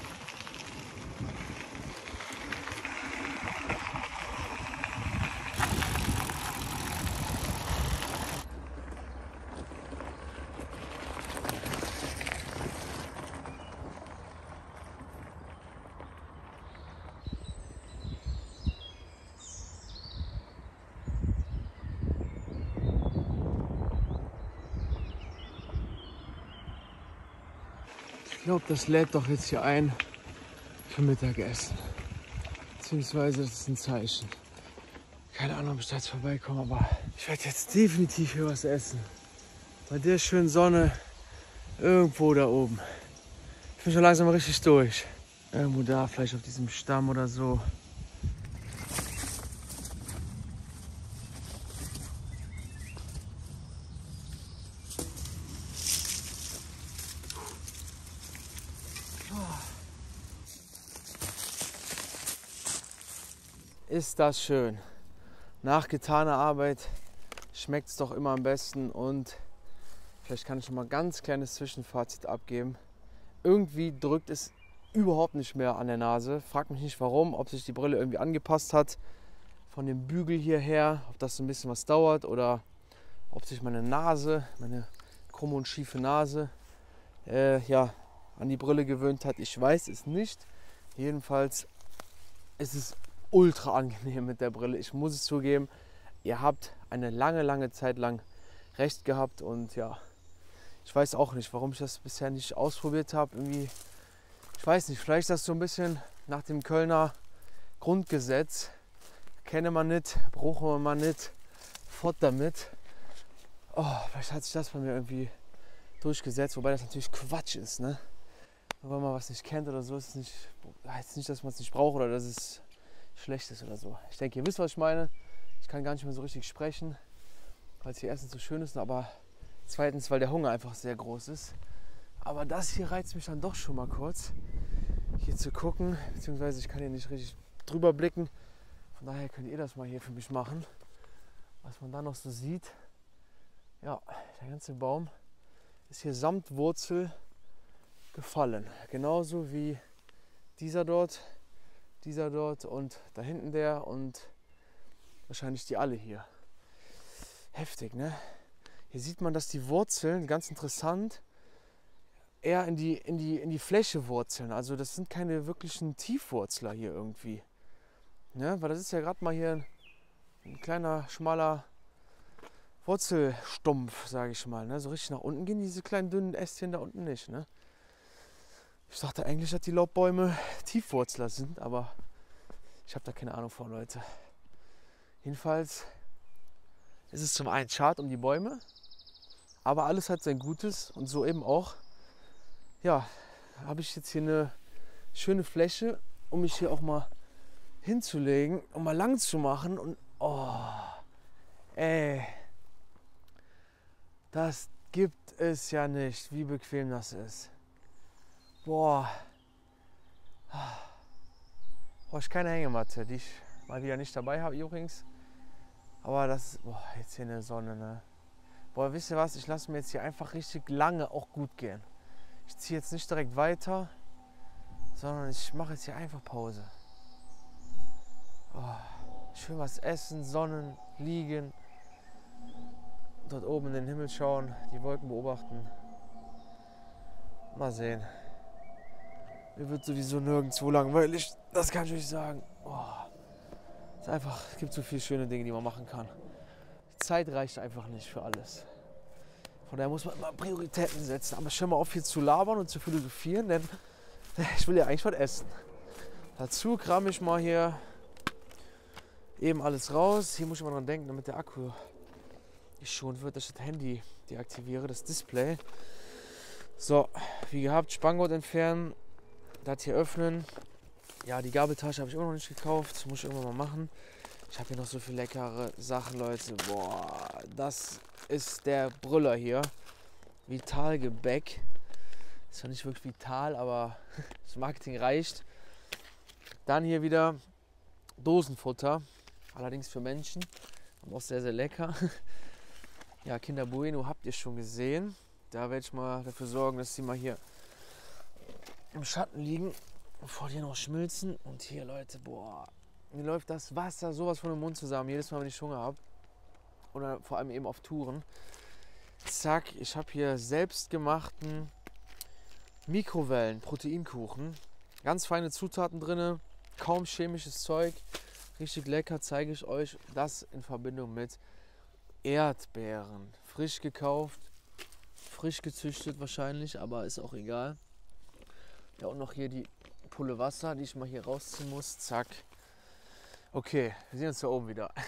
Ich glaube, das lädt doch jetzt hier ein für Mittagessen. Beziehungsweise das ist ein Zeichen. Keine Ahnung, ob ich da jetzt vorbeikomme, aber ich werde jetzt definitiv hier was essen. Bei der schönen Sonne irgendwo da oben. Ich bin schon langsam richtig durch. Irgendwo da, vielleicht auf diesem Stamm oder so. ist das schön. Nach getaner Arbeit schmeckt es doch immer am besten und vielleicht kann ich noch mal ein ganz kleines Zwischenfazit abgeben. Irgendwie drückt es überhaupt nicht mehr an der Nase. Frag mich nicht warum, ob sich die Brille irgendwie angepasst hat von dem Bügel hierher, ob das so ein bisschen was dauert oder ob sich meine Nase, meine krumme und schiefe Nase, ja, an die Brille gewöhnt hat. Ich weiß es nicht. Jedenfalls ist es ultra angenehm mit der Brille. Ich muss es zugeben, ihr habt eine lange Zeit lang recht gehabt und ja, ich weiß auch nicht, warum ich das bisher nicht ausprobiert habe. Irgendwie, ich weiß nicht, vielleicht ist das so ein bisschen nach dem Kölner Grundgesetz. Kenne man nicht, brauche man nicht, fort damit. Oh, vielleicht hat sich das bei mir irgendwie durchgesetzt, wobei das natürlich Quatsch ist, ne? Nur wenn man was nicht kennt oder so, ist es nicht, heißt nicht, dass man es nicht braucht oder dass es schlecht ist oder so. Ich denke, ihr wisst, was ich meine. Ich kann gar nicht mehr so richtig sprechen, weil es hier erstens so schön ist, aber zweitens, weil der Hunger einfach sehr groß ist. Aber das hier reizt mich dann doch schon mal kurz, hier zu gucken, beziehungsweise ich kann hier nicht richtig drüber blicken. Von daher könnt ihr das mal hier für mich machen. Was man da noch so sieht, ja, der ganze Baum ist hier samt Wurzel gefallen. Genauso wie dieser dort und da hinten der und wahrscheinlich die alle hier. Heftig, ne? Hier sieht man, dass die Wurzeln, ganz interessant, eher in die Fläche wurzeln. Also das sind keine wirklichen Tiefwurzler hier irgendwie. Ne? Weil das ist ja gerade mal hier ein kleiner, schmaler Wurzelstumpf, sage ich mal. Ne? So richtig nach unten gehen diese kleinen, dünnen Ästchen da unten nicht. Ne? Ich dachte eigentlich, dass die Laubbäume Tiefwurzler sind, aber ich habe da keine Ahnung von, Leute. Jedenfalls ist es zum einen schade um die Bäume, aber alles hat sein Gutes und so eben auch. Ja, habe ich jetzt hier eine schöne Fläche, um mich hier auch mal hinzulegen, um mal lang zu machen und oh, ey, das gibt es ja nicht, wie bequem das ist. Boah, brauche ich keine Hängematte, die ich mal wieder nicht dabei habe übrigens. Aber das ist, boah, jetzt hier in der Sonne, ne? Boah, wisst ihr was, ich lasse mir jetzt hier einfach richtig lange auch gut gehen. Ich ziehe jetzt nicht direkt weiter, sondern ich mache jetzt hier einfach Pause. Oh, schön was essen, Sonnen, liegen, dort oben in den Himmel schauen, die Wolken beobachten. Mal sehen. Mir wird sowieso nirgendwo langweilig, das kann ich euch sagen. Oh, es ist einfach, es gibt so viele schöne Dinge, die man machen kann. Die Zeit reicht einfach nicht für alles. Von daher muss man immer Prioritäten setzen. Aber schon mal auf, hier zu labern und zu philosophieren, denn ich will ja eigentlich was essen. Dazu kram ich mal hier eben alles raus. Hier muss ich mal dran denken, damit der Akku geschont wird, dass ich das Handy deaktiviere, das Display. So, wie gehabt, Spanngurt entfernen, das hier öffnen. Ja, die Gabeltasche habe ich immer noch nicht gekauft, das muss ich irgendwann mal machen. Ich habe hier noch so viele leckere Sachen, Leute. Boah, das ist der Brüller hier. Vitalgebäck. Ist zwar nicht wirklich vital, aber das Marketing reicht. Dann hier wieder Dosenfutter. Allerdings für Menschen. Aber auch sehr, sehr lecker. Ja, Kinder Bueno habt ihr schon gesehen. Da werde ich mal dafür sorgen, dass sie mal hier im Schatten liegen, bevor die noch schmilzen. Und hier, Leute, boah, mir läuft das Wasser sowas von dem Mund zusammen. Jedes Mal, wenn ich Hunger habe. Oder vor allem eben auf Touren. Zack, ich habe hier selbstgemachten Mikrowellen-Proteinkuchen. Ganz feine Zutaten drin, kaum chemisches Zeug. Richtig lecker, zeige ich euch. Das in Verbindung mit Erdbeeren. Frisch gekauft, frisch gezüchtet wahrscheinlich, aber ist auch egal. Ja, und noch hier die Pulle Wasser, die ich mal hier rausziehen muss. Zack. Okay, wir sehen uns da oben wieder.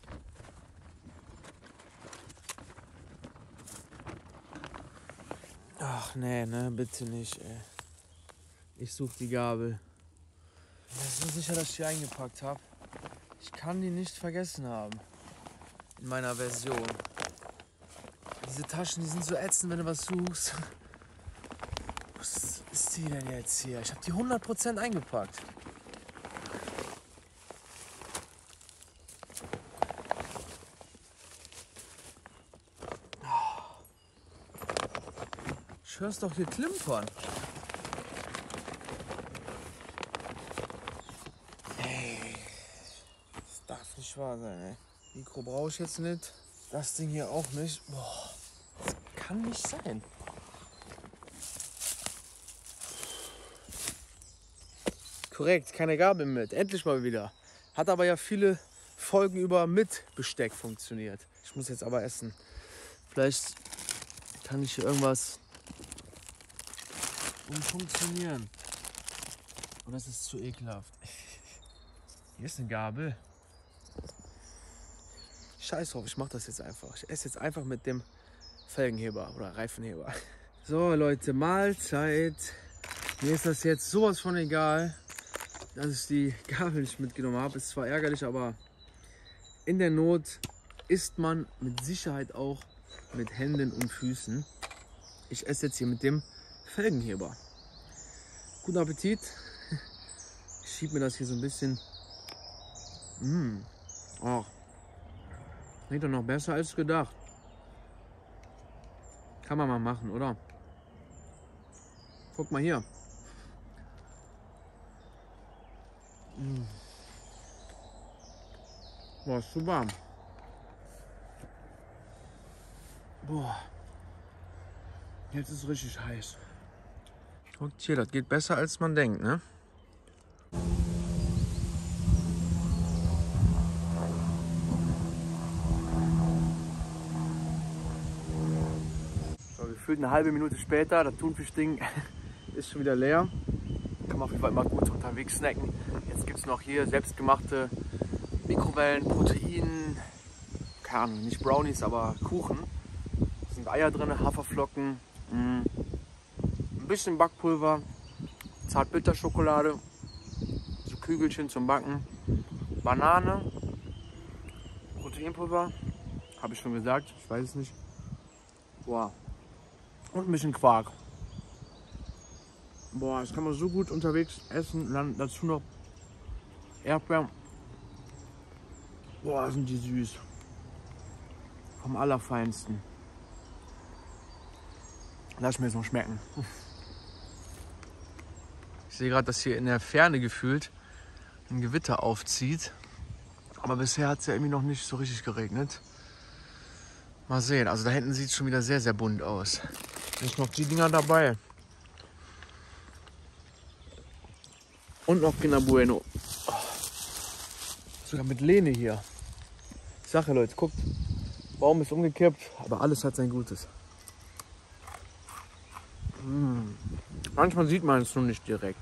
Ach nee, ne, bitte nicht, ey. Ich suche die Gabel. Ich bin so sicher, dass ich die eingepackt habe. Ich kann die nicht vergessen haben. In meiner Version. Diese Taschen, die sind so ätzend, wenn du was suchst. Was ist die denn jetzt hier? Ich habe die 100% eingepackt. höre es doch hier klimpern. Ey, das darf nicht wahr sein, ey. Mikro brauche ich jetzt nicht. Das Ding hier auch nicht. Boah, das kann nicht sein. Korrekt, keine Gabel mit. Endlich mal wieder. Hat aber ja viele Folgen über mit Besteck funktioniert. Ich muss jetzt aber essen. Vielleicht kann ich hier irgendwas umfunktionieren. Oder ist es zu ekelhaft? Hier ist eine Gabel. Scheiß drauf, ich mach das jetzt einfach. Ich esse jetzt einfach mit dem Felgenheber oder Reifenheber. So Leute, Mahlzeit. Mir ist das jetzt sowas von egal, dass ich die Gabel nicht mitgenommen habe. Ist zwar ärgerlich, aber in der Not isst man mit Sicherheit auch mit Händen und Füßen. Ich esse jetzt hier mit dem Felgenheber. Guten Appetit. Ich schiebe mir das hier so ein bisschen. Oh. Klingt doch noch besser als gedacht. Kann man mal machen, oder? Guck mal hier. Boah, ist zu warm. Boah. Jetzt ist es richtig heiß. Guckt hier, das geht besser als man denkt, ne? So, gefühlt eine halbe Minute später, das Thunfischding ist schon wieder leer. Kann man auf jeden Fall immer gut unterwegs snacken. Jetzt gibt es noch hier selbstgemachte Mikrowellen, Protein, keine Ahnung, nicht Brownies, aber Kuchen. Da sind Eier drin, Haferflocken, ein bisschen Backpulver, Zartbitterschokolade, so Kügelchen zum Backen, Banane, Proteinpulver, habe ich schon gesagt, ich weiß es nicht. Boah. Und ein bisschen Quark. Boah, das kann man so gut unterwegs essen. Und dann dazu noch Erdbeeren. Boah, sind die süß. Vom Allerfeinsten. Lass mir jetzt noch schmecken. Ich sehe gerade, dass hier in der Ferne gefühlt ein Gewitter aufzieht. Aber bisher hat es ja irgendwie noch nicht so richtig geregnet. Mal sehen. Also da hinten sieht es schon wieder sehr, sehr bunt aus. Sind noch die Dinger dabei. Und noch Kinder Bueno. Oh. Sogar mit Lehne hier. Ich sage Leute, guckt. Baum ist umgekippt, aber alles hat sein Gutes. Manchmal sieht man es nur nicht direkt.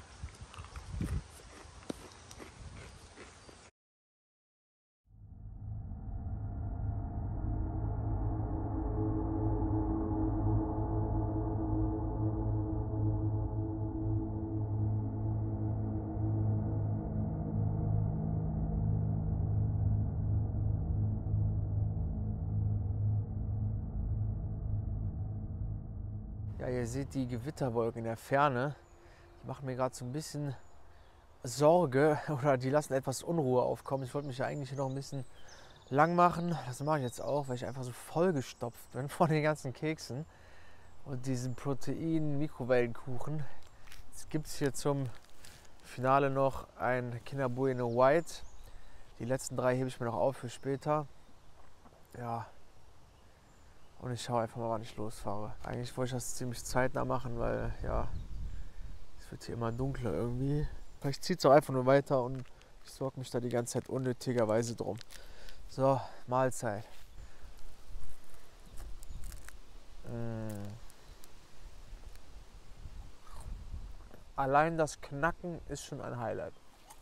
Ja, ihr seht die Gewitterwolken in der Ferne. Die machen mir gerade so ein bisschen Sorge oder die lassen etwas Unruhe aufkommen. Ich wollte mich ja eigentlich hier noch ein bisschen lang machen. Das mache ich jetzt auch, weil ich einfach so vollgestopft bin von den ganzen Keksen und diesen Protein-Mikrowellenkuchen. Jetzt gibt es hier zum Finale noch ein Kinder Bueno White. Die letzten 3 hebe ich mir noch auf für später. Ja. Und ich schaue einfach mal, wann ich losfahre. Eigentlich wollte ich das ziemlich zeitnah machen, weil ja, es wird hier immer dunkler irgendwie. Vielleicht zieht es auch einfach nur weiter und ich sorge mich da die ganze Zeit unnötigerweise drum. So, Mahlzeit. Allein das Knacken ist schon ein Highlight.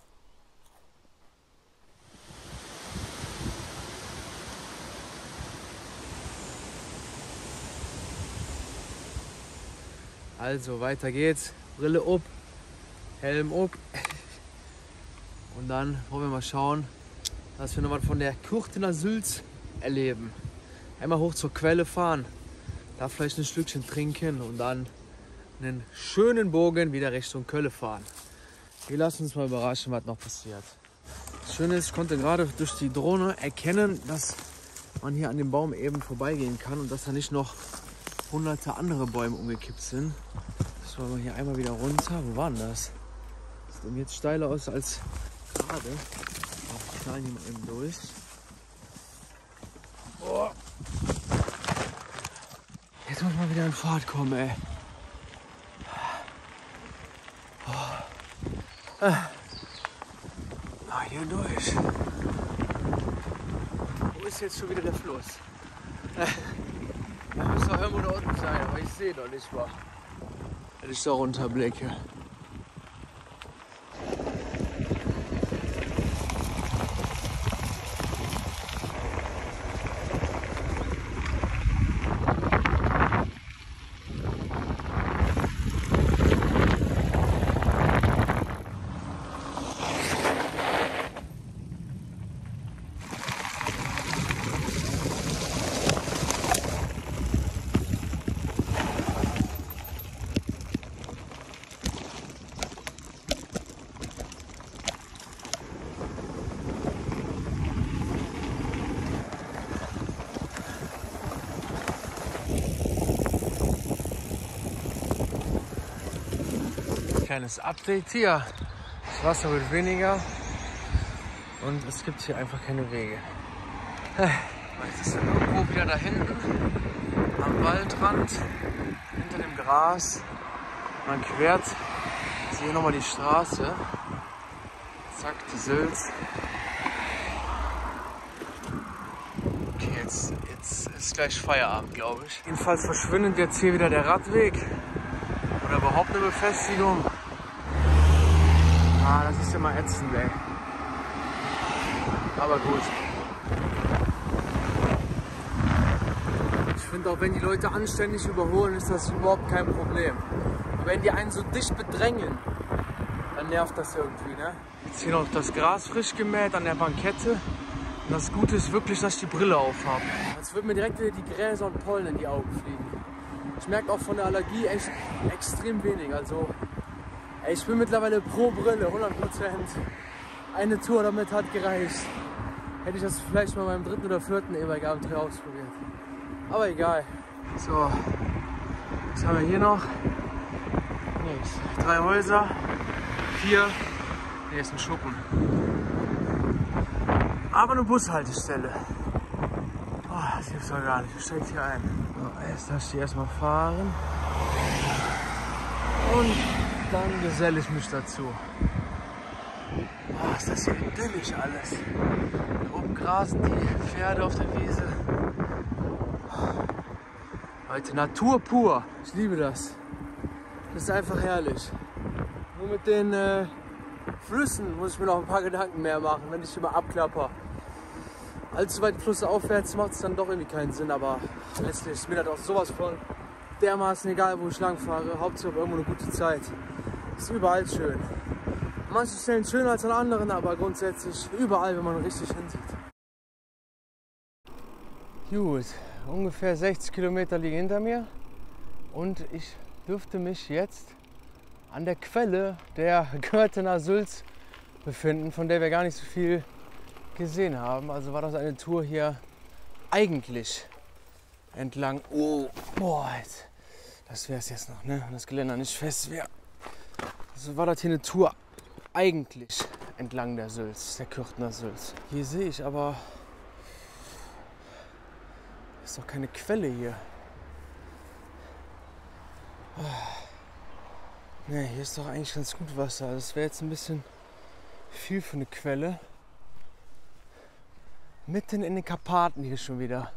Also, weiter geht's. Brille up, Helm up. Und dann wollen wir mal schauen, dass wir noch was von der Kurtener Sülz erleben. Einmal hoch zur Quelle fahren, da vielleicht ein Stückchen trinken und dann einen schönen Bogen wieder Richtung Kölle fahren. Wir lassen uns mal überraschen, was noch passiert. Das Schöne ist, ich konnte gerade durch die Drohne erkennen, dass man hier an dem Baum eben vorbeigehen kann und dass da nicht noch hunderte andere Bäume umgekippt sind. So, wir hier einmal wieder runter. Wo war denn das? Das sieht jetzt steiler aus als gerade. Wir knallen hier mal eben durch. Oh. Jetzt muss man wieder in Fahrt kommen, ey. Oh. Hier durch. Wo ist jetzt schon wieder der Fluss? Da muss doch irgendwo da unten sein, aber ich sehe doch nicht mal. Wenn ich da runterblicke. Kleines Update hier. Das Wasser wird weniger und es gibt hier einfach keine Wege. Jetzt ist er irgendwo wieder da hinten am Waldrand, hinter dem Gras. Man quert hier nochmal die Straße. Zack, die Sülz. Okay, jetzt ist gleich Feierabend, glaube ich. Jedenfalls verschwindet jetzt hier wieder der Radweg oder überhaupt eine Befestigung. Ah, das ist immer ätzend, ey. Aber gut. Ich finde auch, wenn die Leute anständig überholen, ist das überhaupt kein Problem. Aber wenn die einen so dicht bedrängen, dann nervt das irgendwie, ne? Jetzt hier noch das Gras frisch gemäht an der Bankette. Und das Gute ist wirklich, dass ich die Brille auf habe. Jetzt wird mir direkt wieder die Gräser und Pollen in die Augen fliegen. Ich merke auch von der Allergie echt extrem wenig. Also, ich bin mittlerweile pro Brille, 100%. Eine Tour damit hat gereicht. Hätte ich das vielleicht mal beim 3. oder 4. E-Bike-Abenteuer ausprobiert. Aber egal. So, was haben wir hier noch? Nichts. 3 Häuser, 4. Hier ist ein Schuppen. Aber eine Bushaltestelle. Oh, das gibt's doch gar nicht. Ich steig hier ein. So, jetzt lass ich die erstmal fahren. Und dann geselle ich mich dazu. Oh, ist das hier idyllisch alles. Da oben grasen die Pferde auf der Wiese. Leute, Natur pur. Ich liebe das. Das ist einfach herrlich. Nur mit den Flüssen muss ich mir noch ein paar Gedanken mehr machen, wenn ich immer abklapper. Allzu weit flussaufwärts macht es dann doch irgendwie keinen Sinn, aber letztlich ist mir das auch sowas von dermaßen egal, wo ich lang fahre. Hauptsache irgendwo eine gute Zeit. Ist überall schön. An manchen Stellen schöner als an anderen, aber grundsätzlich überall, wenn man richtig hinsieht. Gut, ungefähr 60 Kilometer liegen hinter mir und ich dürfte mich jetzt an der Quelle der Görtener Sülz befinden, von der wir gar nicht so viel gesehen haben. Also war das eine Tour hier eigentlich entlang. Oh, boah, das wäre es jetzt noch, ne? Wenn das Geländer nicht fest wäre. Also war das hier eine Tour eigentlich entlang der Sülz, der Kürtener Sülz. Hier sehe ich aber, ist doch keine Quelle hier. Ne, hier ist doch eigentlich ganz gut Wasser. Das wäre jetzt ein bisschen viel für eine Quelle. Mitten in den Karpaten hier schon wieder.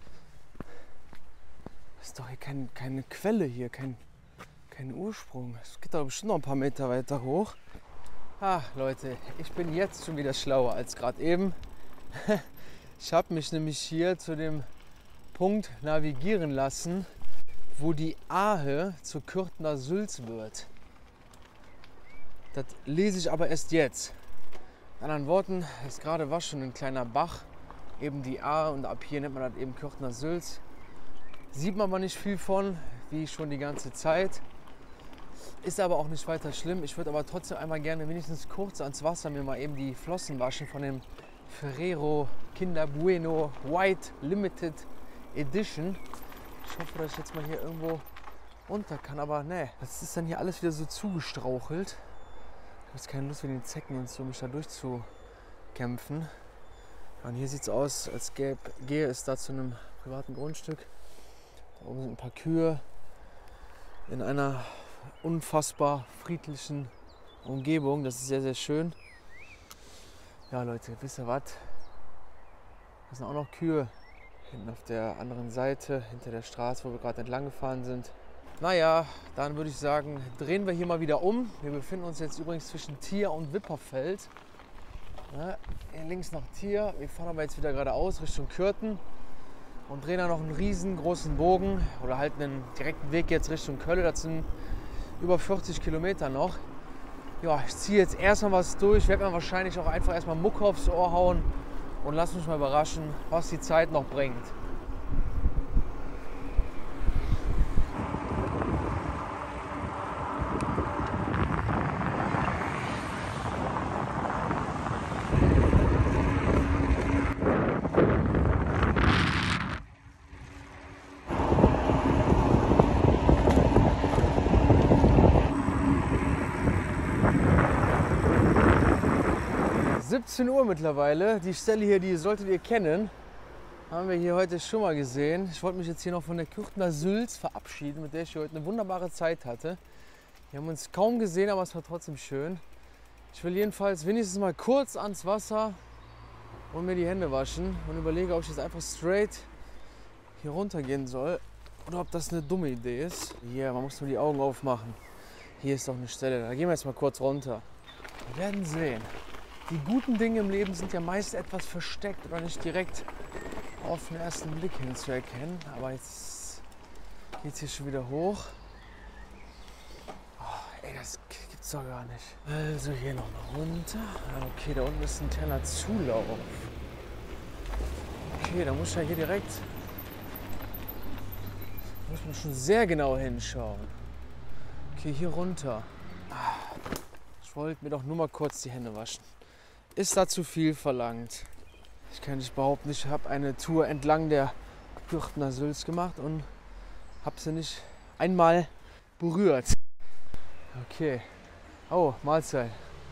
Das ist doch hier keine Quelle hier, kein Ursprung. Es geht doch bestimmt noch ein paar Meter weiter hoch. Ah, Leute, ich bin jetzt schon wieder schlauer als gerade eben. Ich habe mich nämlich hier zu dem Punkt navigieren lassen, wo die Ahe zur Kürtener Sülz wird. Das lese ich aber erst jetzt. In anderen Worten, es gerade war schon ein kleiner Bach, eben die Ahe, und ab hier nennt man das eben Kürtener Sülz. Sieht man aber nicht viel von, wie schon die ganze Zeit. Ist aber auch nicht weiter schlimm. Ich würde aber trotzdem einmal gerne wenigstens kurz ans Wasser mir mal eben die Flossen waschen von dem Ferrero Kinder Bueno White Limited Edition. Ich hoffe, dass ich jetzt mal hier irgendwo runter kann, aber ne, das ist dann hier alles wieder so zugestrauchelt. Ich habe jetzt keine Lust, wie die Zecken und so, mich da durchzukämpfen. Ja, und hier sieht es aus, als gehe es da zu einem privaten Grundstück. Da oben sind ein paar Kühe in einer unfassbar friedlichen Umgebung. Das ist sehr, sehr schön. Ja, Leute, wisst ihr was? Da sind auch noch Kühe hinten auf der anderen Seite, hinter der Straße, wo wir gerade entlang gefahren sind. Naja, dann würde ich sagen, drehen wir hier mal wieder um. Wir befinden uns jetzt übrigens zwischen Thier und Wipperfeld. Ja, hier links nach Thier. Wir fahren aber jetzt wieder geradeaus Richtung Kürten und drehen dann noch einen riesengroßen Bogen oder halt einen direkten Weg jetzt Richtung Kölle. Das sind über 40 Kilometer noch. Ja, ich ziehe jetzt erstmal was durch. Ich werde mir wahrscheinlich auch einfach erstmal Mucke aufs Ohr hauen und lass mich mal überraschen, was die Zeit noch bringt. Uhr mittlerweile. Die Stelle hier, die solltet ihr kennen. Haben wir hier heute schon mal gesehen. Ich wollte mich jetzt hier noch von der Kürtner Sülz verabschieden, mit der ich hier heute eine wunderbare Zeit hatte. Wir haben uns kaum gesehen, aber es war trotzdem schön. Ich will jedenfalls wenigstens mal kurz ans Wasser und mir die Hände waschen und überlege, ob ich jetzt einfach straight hier runter gehen soll oder ob das eine dumme Idee ist. Hier, man muss nur die Augen aufmachen. Hier ist doch eine Stelle, da gehen wir jetzt mal kurz runter. Wir werden sehen. Die guten Dinge im Leben sind ja meist etwas versteckt oder nicht direkt auf den ersten Blick hinzuerkennen. Aber jetzt geht es hier schon wieder hoch. Oh, ey, das gibt's doch gar nicht. Also hier noch mal runter. Okay, da unten ist ein kleiner Zulauf. Okay, da muss ich ja hier direkt... muss man schon sehr genau hinschauen. Okay, hier runter. Ich wollte mir doch nur mal kurz die Hände waschen. Ist da zu viel verlangt? Ich kann nicht behaupten, ich habe eine Tour entlang der Kürtner Sülz gemacht und habe sie nicht einmal berührt. Okay. Oh, Mahlzeit.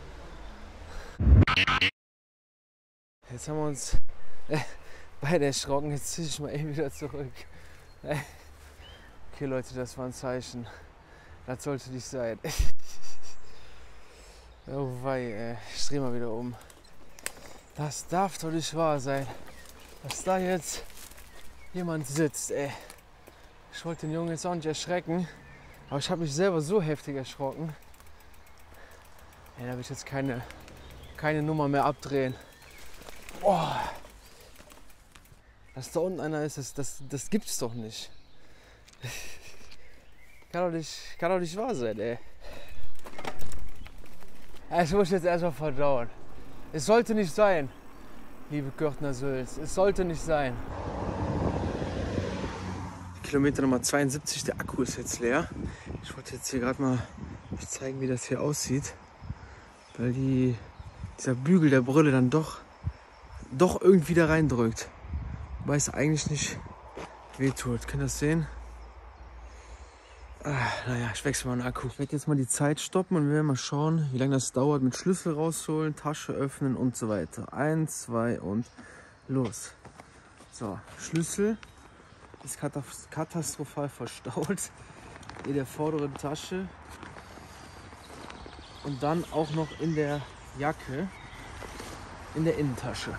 Jetzt haben wir uns beide erschrocken. Jetzt ziehe ich mal eben wieder zurück. Okay, Leute, das war ein Zeichen. Das sollte nicht sein. Oh wei, ey. Ich drehe mal wieder um. Das darf doch nicht wahr sein, dass da jetzt jemand sitzt, ey. Ich wollte den Jungen jetzt auch nicht erschrecken, aber ich habe mich selber so heftig erschrocken. Ey, da will ich jetzt keine Nummer mehr abdrehen. Oh. Dass da unten einer ist, das gibt's doch nicht. Kann doch nicht wahr sein, ey. Das muss ich jetzt erstmal verdauen. Es sollte nicht sein, liebe Kürtner Sülz. Es sollte nicht sein. Kilometer Nummer 72, der Akku ist jetzt leer. Ich wollte jetzt hier gerade mal euch zeigen, wie das hier aussieht. Weil dieser Bügel der Brille dann doch irgendwie da reindrückt. Wobei es eigentlich nicht wehtut. Könnt ihr das sehen? Naja, ich wechsle mal den Akku. Ich werde jetzt mal die Zeit stoppen und wir werden mal schauen, wie lange das dauert mit Schlüssel rausholen, Tasche öffnen und so weiter. 1, 2 und los. So, Schlüssel ist katastrophal verstaut in der vorderen Tasche und dann auch noch in der Jacke, in der Innentasche.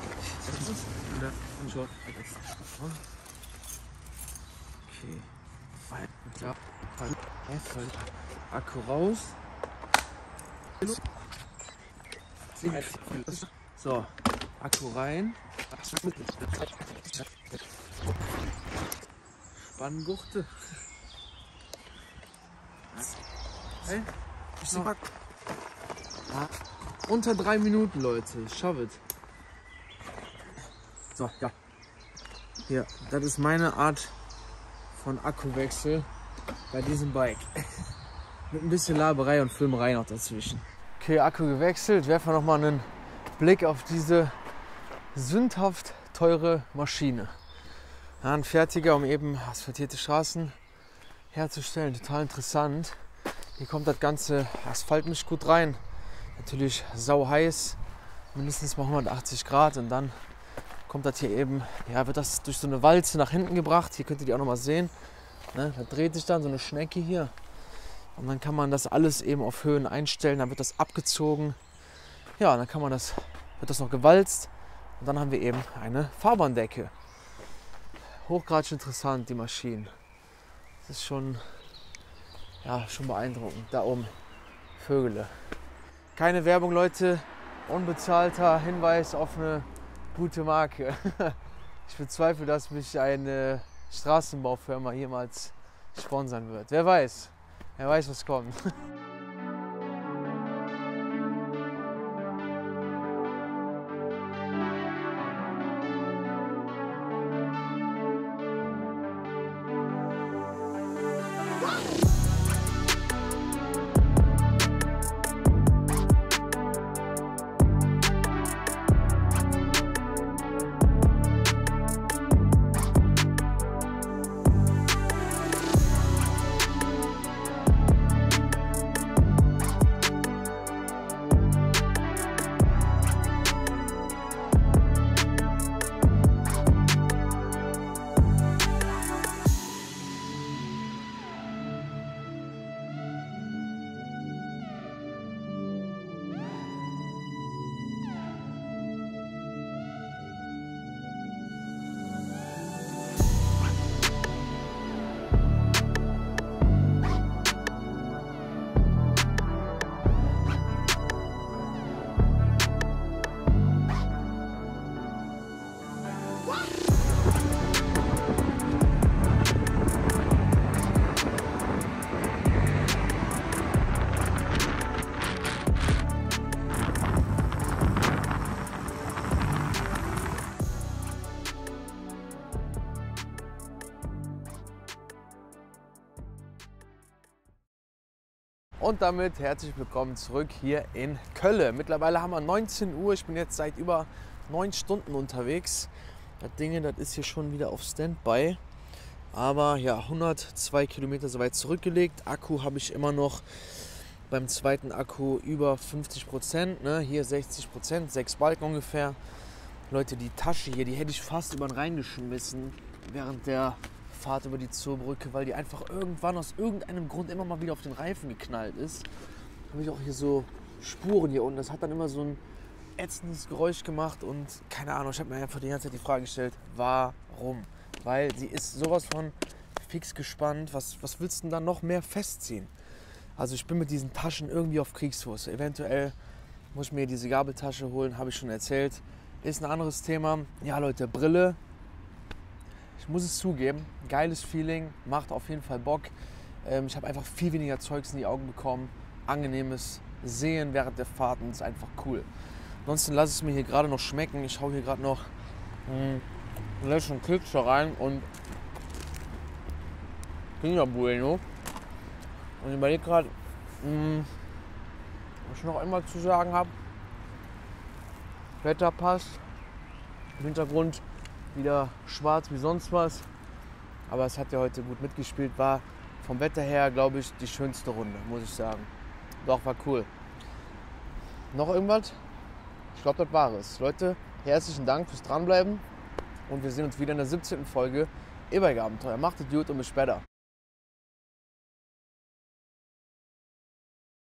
Okay. Ja. Akku raus. So, Akku rein. Spanngurte. Hey, unter 3 Minuten, Leute. Ich schaffe es. So, ja. Hier, das ist meine Art von Akkuwechsel bei diesem Bike. Mit ein bisschen Laberei und Filmerei noch dazwischen. Okay, Akku gewechselt. Werfen wir noch mal einen Blick auf diese sündhaft teure Maschine. Ja, ein Fertiger, um eben asphaltierte Straßen herzustellen. Total interessant. Hier kommt das ganze Asphalt nicht gut rein. Natürlich sau heiß, mindestens mal 180 Grad und dann kommt das hier eben, ja, wird das durch so eine Walze nach hinten gebracht. Hier könnt ihr die auch noch mal sehen. Ne? Da dreht sich dann so eine Schnecke hier und dann kann man das alles eben auf Höhen einstellen. Dann wird das abgezogen. Ja, dann wird das noch gewalzt und dann haben wir eben eine Fahrbahndecke. Hochgradig interessant, die Maschinen. Das ist schon, ja, schon beeindruckend. Da oben Vögele. Keine Werbung, Leute. Unbezahlter Hinweis auf eine gute Marke. Ich bezweifle, dass mich eine Straßenbaufirma jemals sponsern wird. Wer weiß, was kommt. Und damit herzlich willkommen zurück hier in Köln. Mittlerweile haben wir 19 Uhr. Ich bin jetzt seit über 9 Stunden unterwegs. Das Ding, das ist hier schon wieder auf Standby. Aber ja, 102 Kilometer soweit zurückgelegt. Akku habe ich immer noch beim zweiten Akku über 50%. Ne? Hier 60%, 6 Balken ungefähr. Leute, die Tasche hier, die hätte ich fast über den Rhein geschmissen während der Fahrt über die Zoobrücke, weil die einfach irgendwann aus irgendeinem Grund immer mal wieder auf den Reifen geknallt ist. Habe ich auch hier so Spuren hier unten. Das hat dann immer so ein ätzendes Geräusch gemacht und keine Ahnung, ich habe mir einfach die ganze Zeit die Frage gestellt, warum? Weil sie ist sowas von fix gespannt. Was willst du denn da noch mehr festziehen? Also ich bin mit diesen Taschen irgendwie auf Kriegsfuß. Eventuell muss ich mir diese Gabeltasche holen, habe ich schon erzählt. Ist ein anderes Thema. Ja Leute, Brille. Ich muss es zugeben, geiles Feeling, macht auf jeden Fall Bock. Ich habe einfach viel weniger Zeugs in die Augen bekommen. Angenehmes Sehen während der Fahrt und ist einfach cool. Ansonsten lasse ich es mir hier gerade noch schmecken. Ich hau hier gerade noch einen leckeren Keks rein und Kinder Bueno. Und ich überlege gerade, was ich noch immer zu sagen habe. Wetter passt. Im Hintergrund wieder schwarz wie sonst was. Aber es hat ja heute gut mitgespielt. War vom Wetter her, glaube ich, die schönste Runde, muss ich sagen. Doch, war cool. Noch irgendwas? Ich glaube, das war es. Leute, herzlichen Dank fürs Dranbleiben. Und wir sehen uns wieder in der 17. Folge E-Bike Abenteuer. Macht es gut und bis später.